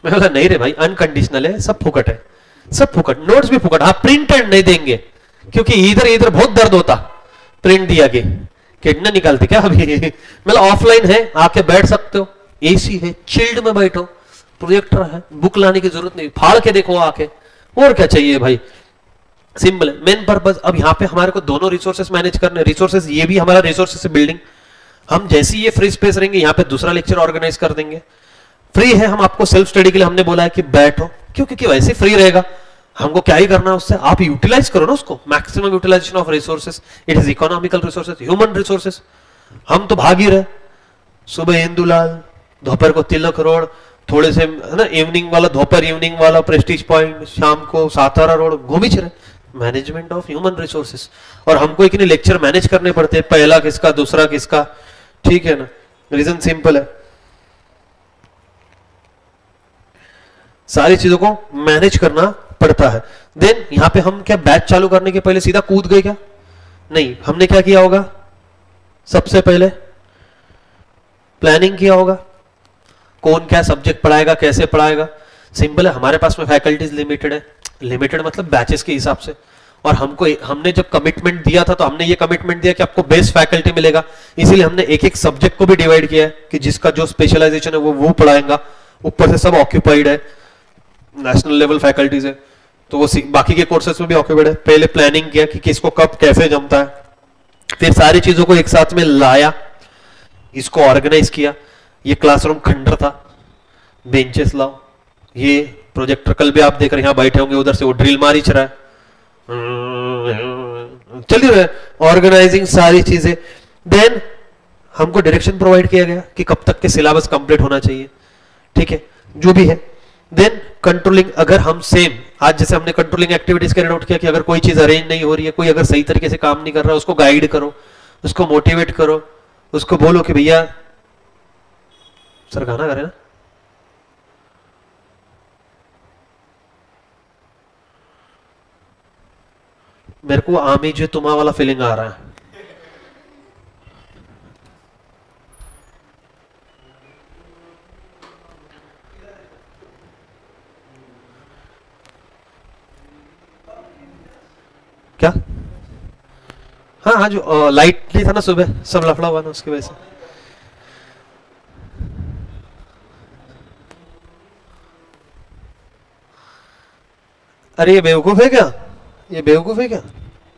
मैं बोला नहीं रे भाई, अनकंडीशनल है, सब फुकट है, सब फुकट, नोट्स भी फुकट, हाँ प्रिंटेड नहीं देंगे क्योंकि इधर इधर बहुत दर्द होता प्रिंट दिया के किडनी निकालते क्या अभी। मतलब ऑफलाइन है, आके बैठ सकते हो, एसी है, चिल्ड में बैठो, प्रोजेक्टर है, बुक लाने की जरूरत नहीं, फाड़ के देखो आके, और क्या चाहिए भाई, सिंपल है। मेन पर्पस अब यहाँ पे हमारे को दोनों रिसोर्सेस मैनेज करने, रिसोर्सेस ये भी हमारा रिसोर्सेस बिल्डिंग, हम जैसे ये फ्री स्पेस रहेंगे यहाँ पे दूसरा लेक्चर ऑर्गेनाइज कर देंगे, फ्री है, हम आपको सेल्फ स्टडी के लिए हमने बोला है कि बैठो, क्यों, क्योंकि वैसे फ्री रहेगा, हमको क्या ही करना है उससे, आप यूटिलाइज करो ना उसको, maximum utilisation of resources, it is economical resources, human resources. हम तो भाग ही रहे, सुबह इंदुलाल, दोपहर को तिलक रोड, थोड़े से है ना इवनिंग वाला, दोपहर इवनिंग वाला प्रेस्टीज पॉइंट, शाम को सातारा रोड, घूम ही रहे, मैनेजमेंट ऑफ ह्यूमन रिसोर्सेस। और हमको एक लेक्चर मैनेज करने पड़ते हैं, पहला किसका, दूसरा किसका, ठीक है ना, रीजन सिंपल है, सारी चीजों को मैनेज करना पड़ता है। देन यहां पे हम क्या बैच चालू करने के पहले सीधा कूद गए क्या, नहीं, हमने क्या किया होगा, सबसे पहले प्लानिंग किया होगा, कौन क्या सब्जेक्ट पढ़ाएगा, कैसे पढ़ाएगा, सिंपल है, हमारे पास में फैकल्टीज लिमिटेड है, लिमिटेड मतलब बैचेस के हिसाब से, और हमने जब कमिटमेंट दिया था तो हमने ये कमिटमेंट दिया कि आपको बेस्ट फैकल्टी मिलेगा, इसीलिए हमने एक एक सब्जेक्ट को भी डिवाइड किया है कि जिसका जो स्पेशलाइजेशन है वो पढ़ाएगा, ऊपर से सब ऑक्यूपाइड है, नेशनल लेवल फैकल्टीज है, तो वो बाकी के कोर्सेस में भी ऑक्यूपाइड है। पहले प्लानिंग किया कि किसको कब कैसे जमता है, फिर सारी चीजों को एक साथ में लाया, इसको ऑर्गेनाइज किया, ये क्लासरूम खंडर था, बेंचेस लाओ, ये प्रोजेक्टर कल भी आप देख रहे हैं, यहां बैठे होंगे, उधर से वो ड्रिल मार ही रहा है, चलिए रहे ऑर्गेनाइजिंग सारी चीजें। देन हमको डायरेक्शन प्रोवाइड किया गया कि कब तक के सिलेबस कंप्लीट होना चाहिए, ठीक है, जो भी है। देन कंट्रोलिंग, अगर हम सेम आज जैसे हमने कंट्रोलिंग एक्टिविटीज कैरी आउट किया कि अगर कोई चीज अरेंज नहीं हो रही है, कोई अगर सही तरीके से काम नहीं कर रहा है, उसको गाइड करो, उसको मोटिवेट करो, उसको बोलो कि भैया सर गाना करे ना, मेरे को आमी जो तुम्हा वाला फीलिंग आ रहा है, क्या, हाँ हाँ, जो लाइट नहीं था ना सुबह, सब लफड़ा हुआ ना उसकी वजह से। अरे ये बेवकूफ है क्या, ये बेवकूफ है क्या,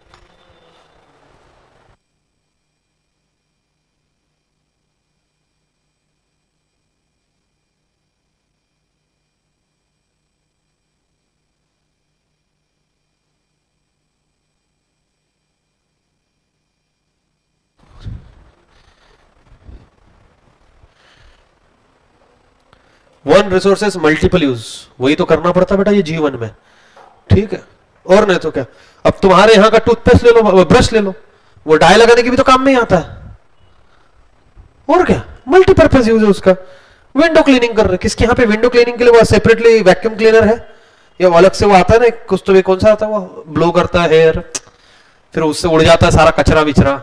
वन रिसोर्सेस मल्टीपल यूज, वही तो करना पड़ता बेटा ये जीवन में, ठीक है, और नहीं तो क्या। अब तुम्हारे यहां का टूथपेस्ट ले लो, ब्रश ले लो, वो डाई लगाने की भी तो काम में ही आता है, और क्या, मल्टीपर्पज यूज है उसका। विंडो क्लीनिंग कर रहे, किसके यहाँ पे विंडो क्लीनिंग के लिए वो सेपरेटली वैक्यूम क्लीनर है, या वो अलग से वो आता है ना कुछ, तो कौन सा आता है, वो ब्लो करता है हेयर, फिर उससे उड़ जाता है सारा कचरा विचरा,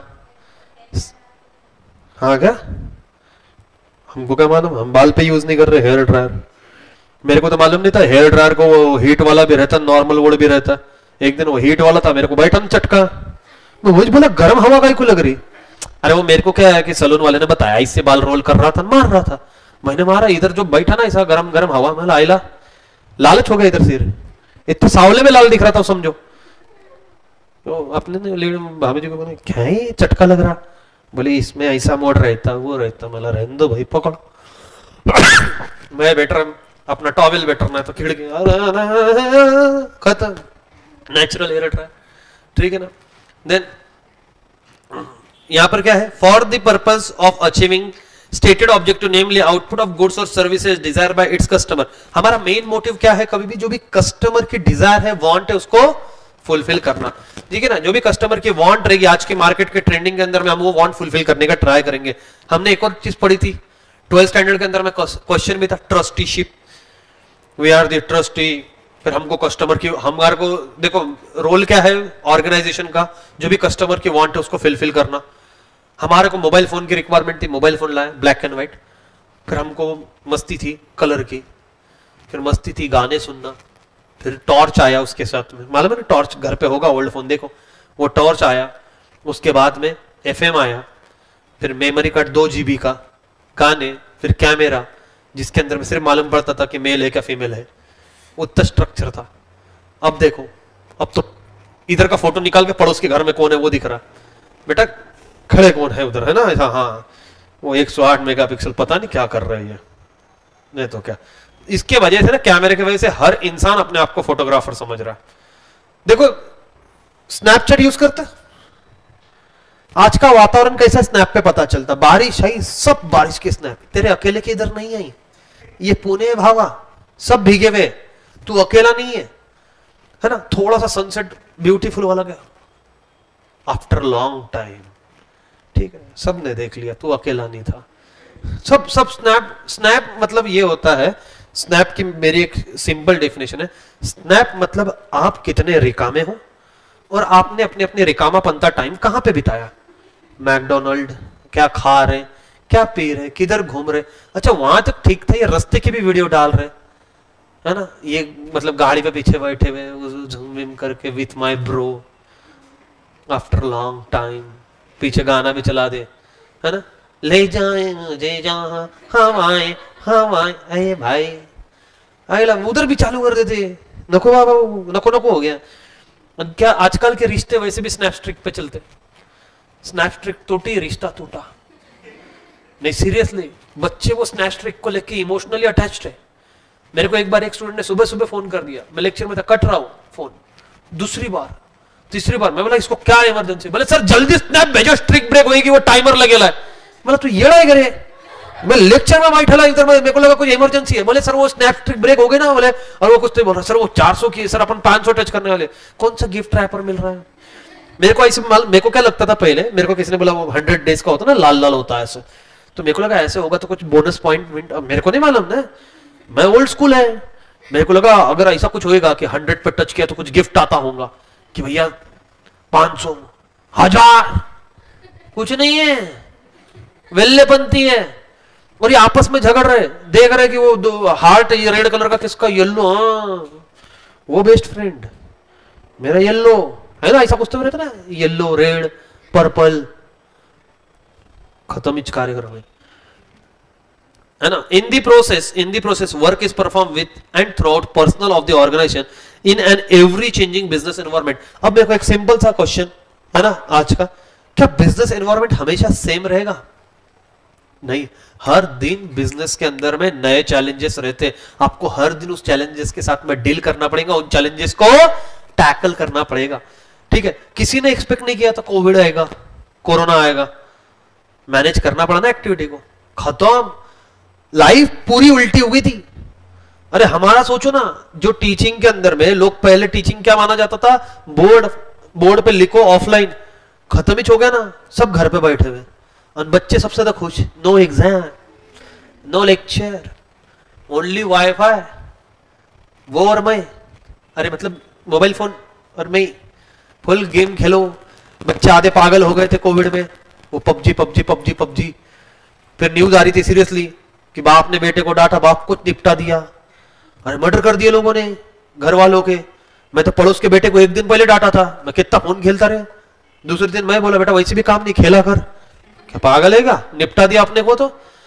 हाँ क्या, हमको क्या मालूम, हम बाल पे यूज नहीं कर रहे हेयर ड्रायर, मेरे को तो मालूम नहीं था हेयर ड्रायर को वो हीट वाला भी रहता, नॉर्मल वोड भी रहता, एक दिन वो हीट वाला था, मेरे को बैठन चटका, मैं वही बोला गर्म हवा का को लग रही, अरे वो मेरे को क्या है कि सलून वाले ने बताया, इससे बाल रोल कर रहा था, मार रहा था, मैंने मारा, इधर जो बैठा ना ऐसा गरम गरम हवा में आइला, लालच हो गया इधर सिर, इतने सावले में लाल दिख रहा था समझो, तो अपने भाभी जी को बोले क्या ही चटका लग रहा, बोले इसमें ऐसा मोड रहता वो रहता, मला रहने दो भाई पकड़ो, मैं बेटर अपना टॉवेल बेटर ना तो खिड़की खत्म, नेचुरल एयर ड्रायर, ठीक है ना। देन यहां पर क्या है, for the purpose of achieving stated objective namely output of goods और services desire by its customer, हमारा मेन मोटिव क्या है, कभी भी जो भी कस्टमर की डिजायर है, वांट है, उसको फुलफिल करना, ठीक है ना। जो भी कस्टमर की वांट रहेगी आज के मार्केट के ट्रेंडिंग के अंदर में, हम वो वांट फुलफिल करने का ट्राई करेंगे। हमने एक और चीज पढ़ी थी 12th स्टैंडर्ड के अंदर में, क्वेश्चन भी था trusteeship, we are the trustee, फिर हमको कस्टमर की, हमारे को देखो रोल क्या है ऑर्गेनाइजेशन का, जो भी कस्टमर की वांट है उसको फुलफिल करना। हमारे को मोबाइल फोन की रिक्वायरमेंट थी, मोबाइल फोन लाए ब्लैक एंड व्हाइट, फिर हमको मस्ती थी कलर की, फिर मस्ती थी, गाने सुनना, फिर टॉर्च आया उसके साथ में, मालूम है ना टॉर्च घर पे होगा, ओल्ड फोन देखो, वो टॉर्च आया, उसके बाद में एफएम आया, फिर मेमोरी कार्ड 2 GB का, गाने, फिर कैमरा जिसके अंदर में सिर्फ मालूम पड़ता था कि मेल है क्या फीमेल है, उतना स्ट्रक्चर था। अब देखो, अब तो इधर का फोटो निकाल के पड़ोस के घर में कौन है वो दिख रहा, बेटा खड़े कौन है उधर, है ना ऐसा, हाँ वो 108 मेगापिक्सल, पता नहीं क्या कर रहे हैं, नहीं तो क्या। इसके वजह से ना, कैमरे की वजह से हर इंसान अपने आप को फोटोग्राफर समझ रहा है। देखो स्नैपचैट यूज करता, आज का वातावरण कैसा स्नैप पे पता चलता, बारिश आई, सब बारिश के स्नैप, तेरे अकेले के इधर नहीं आई, ये पुणे भावा सब भीगे हुए, तू अकेला नहीं है ना, थोड़ा सा सनसेट ब्यूटीफुल वाला गया आफ्टर लॉन्ग टाइम, ठीक है, सबने देख लिया, तू अकेला नहीं था। सब स्नैप मतलब ये होता है, स्नैप की मेरी एक सिंपल डेफिनेशन है, स्नैप मतलब आप कितने रिकामे हो और आपने अपने अपने रिकामापंता टाइम कहां पे बिताया, मैकडोनल्ड, क्या खा रहे, क्या पी रहे, किधर घूम रहे, अच्छा वहां तक ठीक था, ये रास्ते की भी वीडियो डाल रहे, है ना, ये मतलब गाड़ी पे पीछे बैठे हुए झूम विम करके with my bro after long time, पीछे गाना भी चला दे, है ना, ले जाए मुझे जहां हवाएं हवाएं, अरे भाई आइला उधर भी चालू कर देते, नको बाबा, नको नको हो गया। क्या आजकल के रिश्ते वैसे भी स्नैपस्ट्रिक पे चलते, स्नैपस्ट्रिक टूटी रिश्ता टूटा, नहीं सीरियसली, बच्चे वो स्नैपस्ट्रिक को लेके इमोशनली अटैच्ड है। मेरे को एक बार एक स्टूडेंट ने सुबह सुबह फोन कर दिया, मैं लेक्चर में था, कट रहा हूं फोन, दूसरी बार तीसरी बार, मैं बोला इसको क्या इमरजेंसी, बोले सर जल्दी स्नैप भेजो, स्ट्रिक ब्रेक होगी, वो टाइमर लगेला है। बोला तू ये लड़ाई करे, मैं लेक्चर में बैठा इधर, मेरे को लगा कोई इमरजेंसी है, बोले सर वो स्नैप स्ट्रिक ब्रेक हो गई ना, बोले, और वो कुछ तो बोल रहा सर वो 400 की, सर अपन 500 टच करने वाले, कौन सा गिफ्ट रैपर मिल रहा है। मेरे को ऐसे मेरे को क्या लगता था पहले, मेरे को किसी ने बोला वो 100 डेज का होता ना, लाल लाल होता है ऐसे, तो मेरे को लगा ऐसे होगा तो कुछ बोनस पॉइंट, मेरे को नहीं मालूम ना, मैं ओल्ड स्कूल है, मेरे को लगा अगर ऐसा कुछ होएगा कि 100 पे टच किया तो कुछ गिफ्ट आता होगा, कि भैया 500 1000, कुछ नहीं है, वेल्लेपंती है, और ये आपस में झगड़ रहे, देख रहे कि वो हार्ट ये रेड कलर का किसका, येलो, हाँ वो बेस्ट फ्रेंड मेरा येलो है ना, ऐसा कुछ तो रहता ना, येलो रेड पर्पल, खत्म इच कार्यक्रम है ना। In the process work is perform with and through out personnel of the organisation in an every changing business environment. अब मेरे को एक सिंपल सा क्वेश्चन है ना आज का, क्या बिजनेस एनवायरमेंट हमेशा सेम रहेगा? नहीं, हर दिन बिजनेस के अंदर में नए चैलेंजेस रहते, आपको हर दिन उस चैलेंजेस के साथ में डील करना पड़ेगा, उन चैलेंजेस को टैकल करना पड़ेगा, ठीक है। किसी ने एक्सपेक्ट नहीं किया था कोविड आएगा, कोरोना आएगा, मैनेज करना पड़ा ना एक्टिविटी को, खत्म, लाइफ पूरी उल्टी हुई थी। अरे हमारा सोचो ना, जो टीचिंग के अंदर में लोग पहले टीचिंग क्या माना जाता था, बोर्ड पे लिखो ऑफलाइन, खत्म ही हो गया ना, सब घर पे बैठे हुए और बच्चे सबसे ज्यादा खुश, no exam, no lecture, only wifi, वो और मैं, अरे मतलब मोबाइल फोन और मैं, फुल गेम खेलो। बच्चे आधे पागल हो गए थे कोविड में, वो पबजी पबजी पबजी पबजी। फिर न्यूज आ रही थी सीरियसली कि बाप ने बेटे को डांटा, बाप को निपटा दिया, अरे मर्डर कर दिए लोगों ने घर वालों के। मैं तो पड़ोस के बेटे को एक दिन पहले डांटा था, मैं कितना फोन खेलता रहे, दूसरे दिन मैं बोला बेटा वैसे भी काम नहीं, खेला कर, क्या पागल है, निपटा दिया अपने को। तो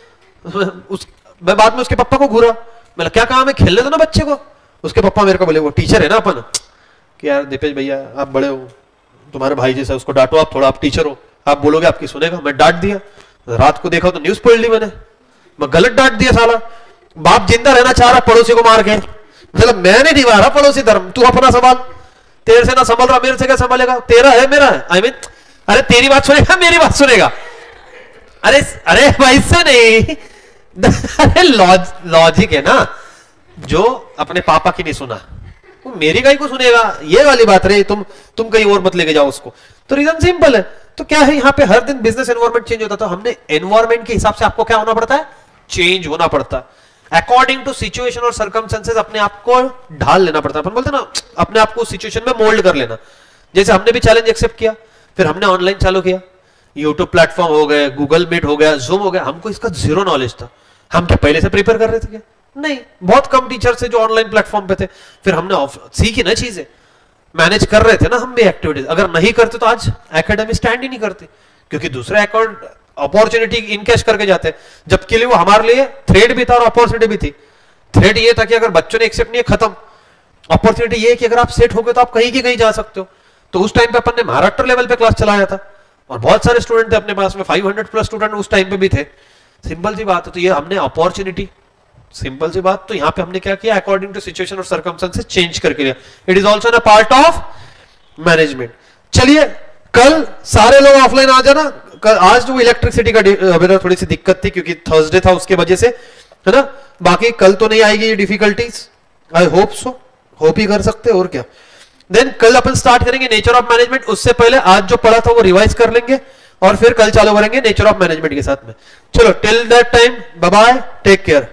मैं बाद में उसके पापा को घूरा, मैं क्या काम है, खेलने दो ना बच्चे को। उसके पापा मेरे को बोले, वो टीचर है ना अपन, कि यार दीपेश भैया आप बड़े हो, तुम्हारे भाई जैसा, उसको डांटो आप थोड़ा, आप टीचर हो, आप बोलोगे आपकी सुनेगा। मैं डांट दिया, रात को देखा तो न्यूज पढ़ ली मैंने, मैं गलत डांट दिया। साला बाप जिंदा रहना चाह रहा पड़ोसी को मार के, मतलब मैंने निभा रहा पड़ोसी धर्म, तू अपना संभाल, तेरे से ना संभाल रहा, मेरे से क्या संभालेगा, तेरा है मेरा है, आई मीन अरे तेरी बात सुनेगा मेरी बात सुनेगा, अरे अरे वैसे नहीं, अरे लॉजिक है ना, जो अपने पापा की नहीं सुना वो मेरी गाय को सुनेगा, ये वाली बात रही। तुम कहीं और मत लेके जाओ उसको। तो रीजन सिंपल है। तो क्या है, यहाँ पे हर दिन बिजनेस एनवायरनमेंट चेंज होता, तो हमने एनवायरनमेंट के हिसाब से आपको क्या होना पड़ता है, चेंज होना पड़ता है, अकॉर्डिंग टू सिचुएशन और सर्कमस्टेंसेस अपने आप को ढाल लेना पड़ता है। अपन बोलते ना, अपने आप को सिचुएशन में मोल्ड कर लेना। जैसे हमने भी चैलेंज एक्सेप्ट किया, फिर हमने ऑनलाइन चालू किया, यूट्यूब प्लेटफॉर्म हो गए, गूगल मीट हो गया, जूम हो गया, हमको इसका जीरो नॉलेज था। हम क्या पहले से प्रिपेयर कर रहे थे क्या? नहीं, बहुत कम टीचर से जो ऑनलाइन प्लेटफॉर्म पे थे। फिर हमने सीखी ना चीजें, मैनेज कर रहे थे ना हम भी एक्टिविटीज। अगर नहीं करते तो आज एकेडमी स्टैंड ही नहीं करती, क्योंकि दूसरे अकाउंट अपॉर्चुनिटी इनकैश करके जाते हैं, जबकि लिए वो हमारे लिए थ्रेड भी था और अपॉर्चुनिटी भी थी। थ्रेड ये था कि अगर बच्चों ने एक्सेप्ट नहीं, खत्म। अपॉर्चुनिटी ये है कि अगर आप सेट हो गए तो आप कहीं की कहीं जा सकते हो। तो उस टाइम पे अपन ने महाराष्ट्र लेवल पे क्लास चलाया था और बहुत सारे स्टूडेंट थे अपने पास में, 500 प्लस स्टूडेंट उस टाइम पे भी थे। सिंपल सी बात है। तो ये हमने अपॉर्चुनिटी, सिंपल सी बात, तो यहां पे हमने क्या किया, अकॉर्डिंग टू सिचुएशन और सर्कमस्टेंसेस चेंज करके लिया। It is also a part of management. चलिए, कल सारे लोग ऑफलाइन आ जाना। आज जो इलेक्ट्रिसिटी का थोड़ी सी दिक्कत थी क्योंकि थर्सडे था, उसके वजह से, है ना। बाकी कल तो नहीं आएगी ये difficulties, I hope so, hope ही कर सकते और क्या। देन कल अपन स्टार्ट करेंगे नेचर ऑफ मैनेजमेंट। उससे पहले आज जो पढ़ा था वो रिवाइज कर लेंगे और फिर कल चालू करेंगे नेचर ऑफ मैनेजमेंट के साथ में। चलो, till that time bye bye, take care.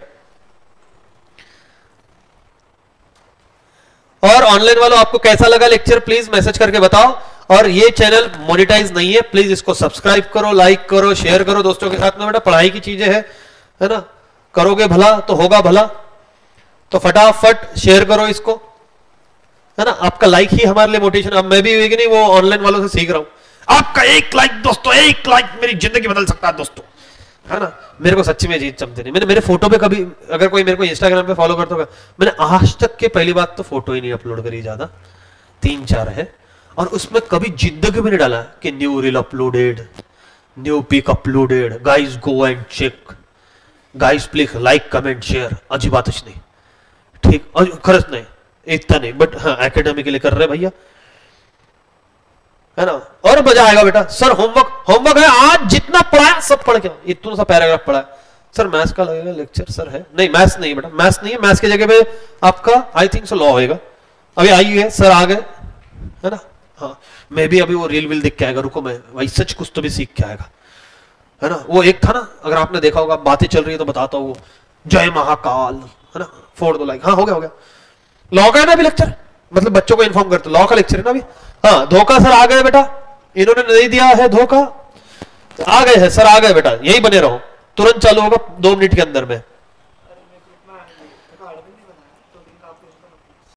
और ऑनलाइन वालों, आपको कैसा लगा लेक्चर प्लीज मैसेज करके बताओ। और ये चैनल मोनेटाइज नहीं है, प्लीज इसको सब्सक्राइब करो, लाइक करो, शेयर करो दोस्तों के साथ में। बेटा पढ़ाई की चीजें है ना, करोगे भला तो होगा भला। तो फटाफट शेयर करो इसको, है ना। आपका लाइक ही हमारे लिए मोटिवेशन। अब मैं भी नहीं, वो ऑनलाइन वालों से सीख रहा हूं। आपका एक लाइक दोस्तों, एक लाइक मेरी जिंदगी बदल सकता है दोस्तों, है ना। मेरे को सच्ची में जीत जमते नहीं। मैंने मेरे फोटो पे कभी, अगर कोई मेरे को इंस्टाग्राम पे फॉलो करता होगा, मैंने आज तक के पहली बात तो फोटो ही नहीं अपलोड करी, ज्यादा 3-4 है। और उसमें कभी जिंदगी में नहीं डाला कि new reel uploaded, new pic uploaded, guys go and check, guys please like comment share. अजीब बात नहीं, ठीक, खर्च नहीं, इतना नहीं, बट हाँ एकेडमी के लिए कर रहे भैया, है ना। और मजा आएगा बेटा। सर होमवर्क है आज, जितना पढ़ा सब पढ़ के, इतना सा पैराग्राफ पढ़ा। सर मैथ्स का लगेगा लेक्चर, सर है नहीं, मैथ्स नहीं बेटा, मैथ्स नहीं है। मैथ्स की जगह पे आपका आई थिंक सो लॉ होएगा। अभी आई है, सर आ गए, है ना। हाँ, मैं भी अभी वो रील विल दिख के आएगा, रुको मैं वही सच कुछ तो भी सीख के आएगा, है ना। वो एक था ना, अगर आपने देखा होगा, बातें चल रही है तो बताता हूँ, जय महाकाल, है ना, फोड़ दो लाइक। हाँ हो गया लॉ का है ना अभी लेक्चर, मतलब बच्चों को इन्फॉर्म करते, लॉ का लेक्चर है ना अभी। हाँ, धोखा सर आ गए बेटा, इन्होंने नहीं दिया है धोखा, आ गए हैं सर, आ गए बेटा, यही बने रहो, तुरंत चालू होगा 2 मिनट के अंदर में।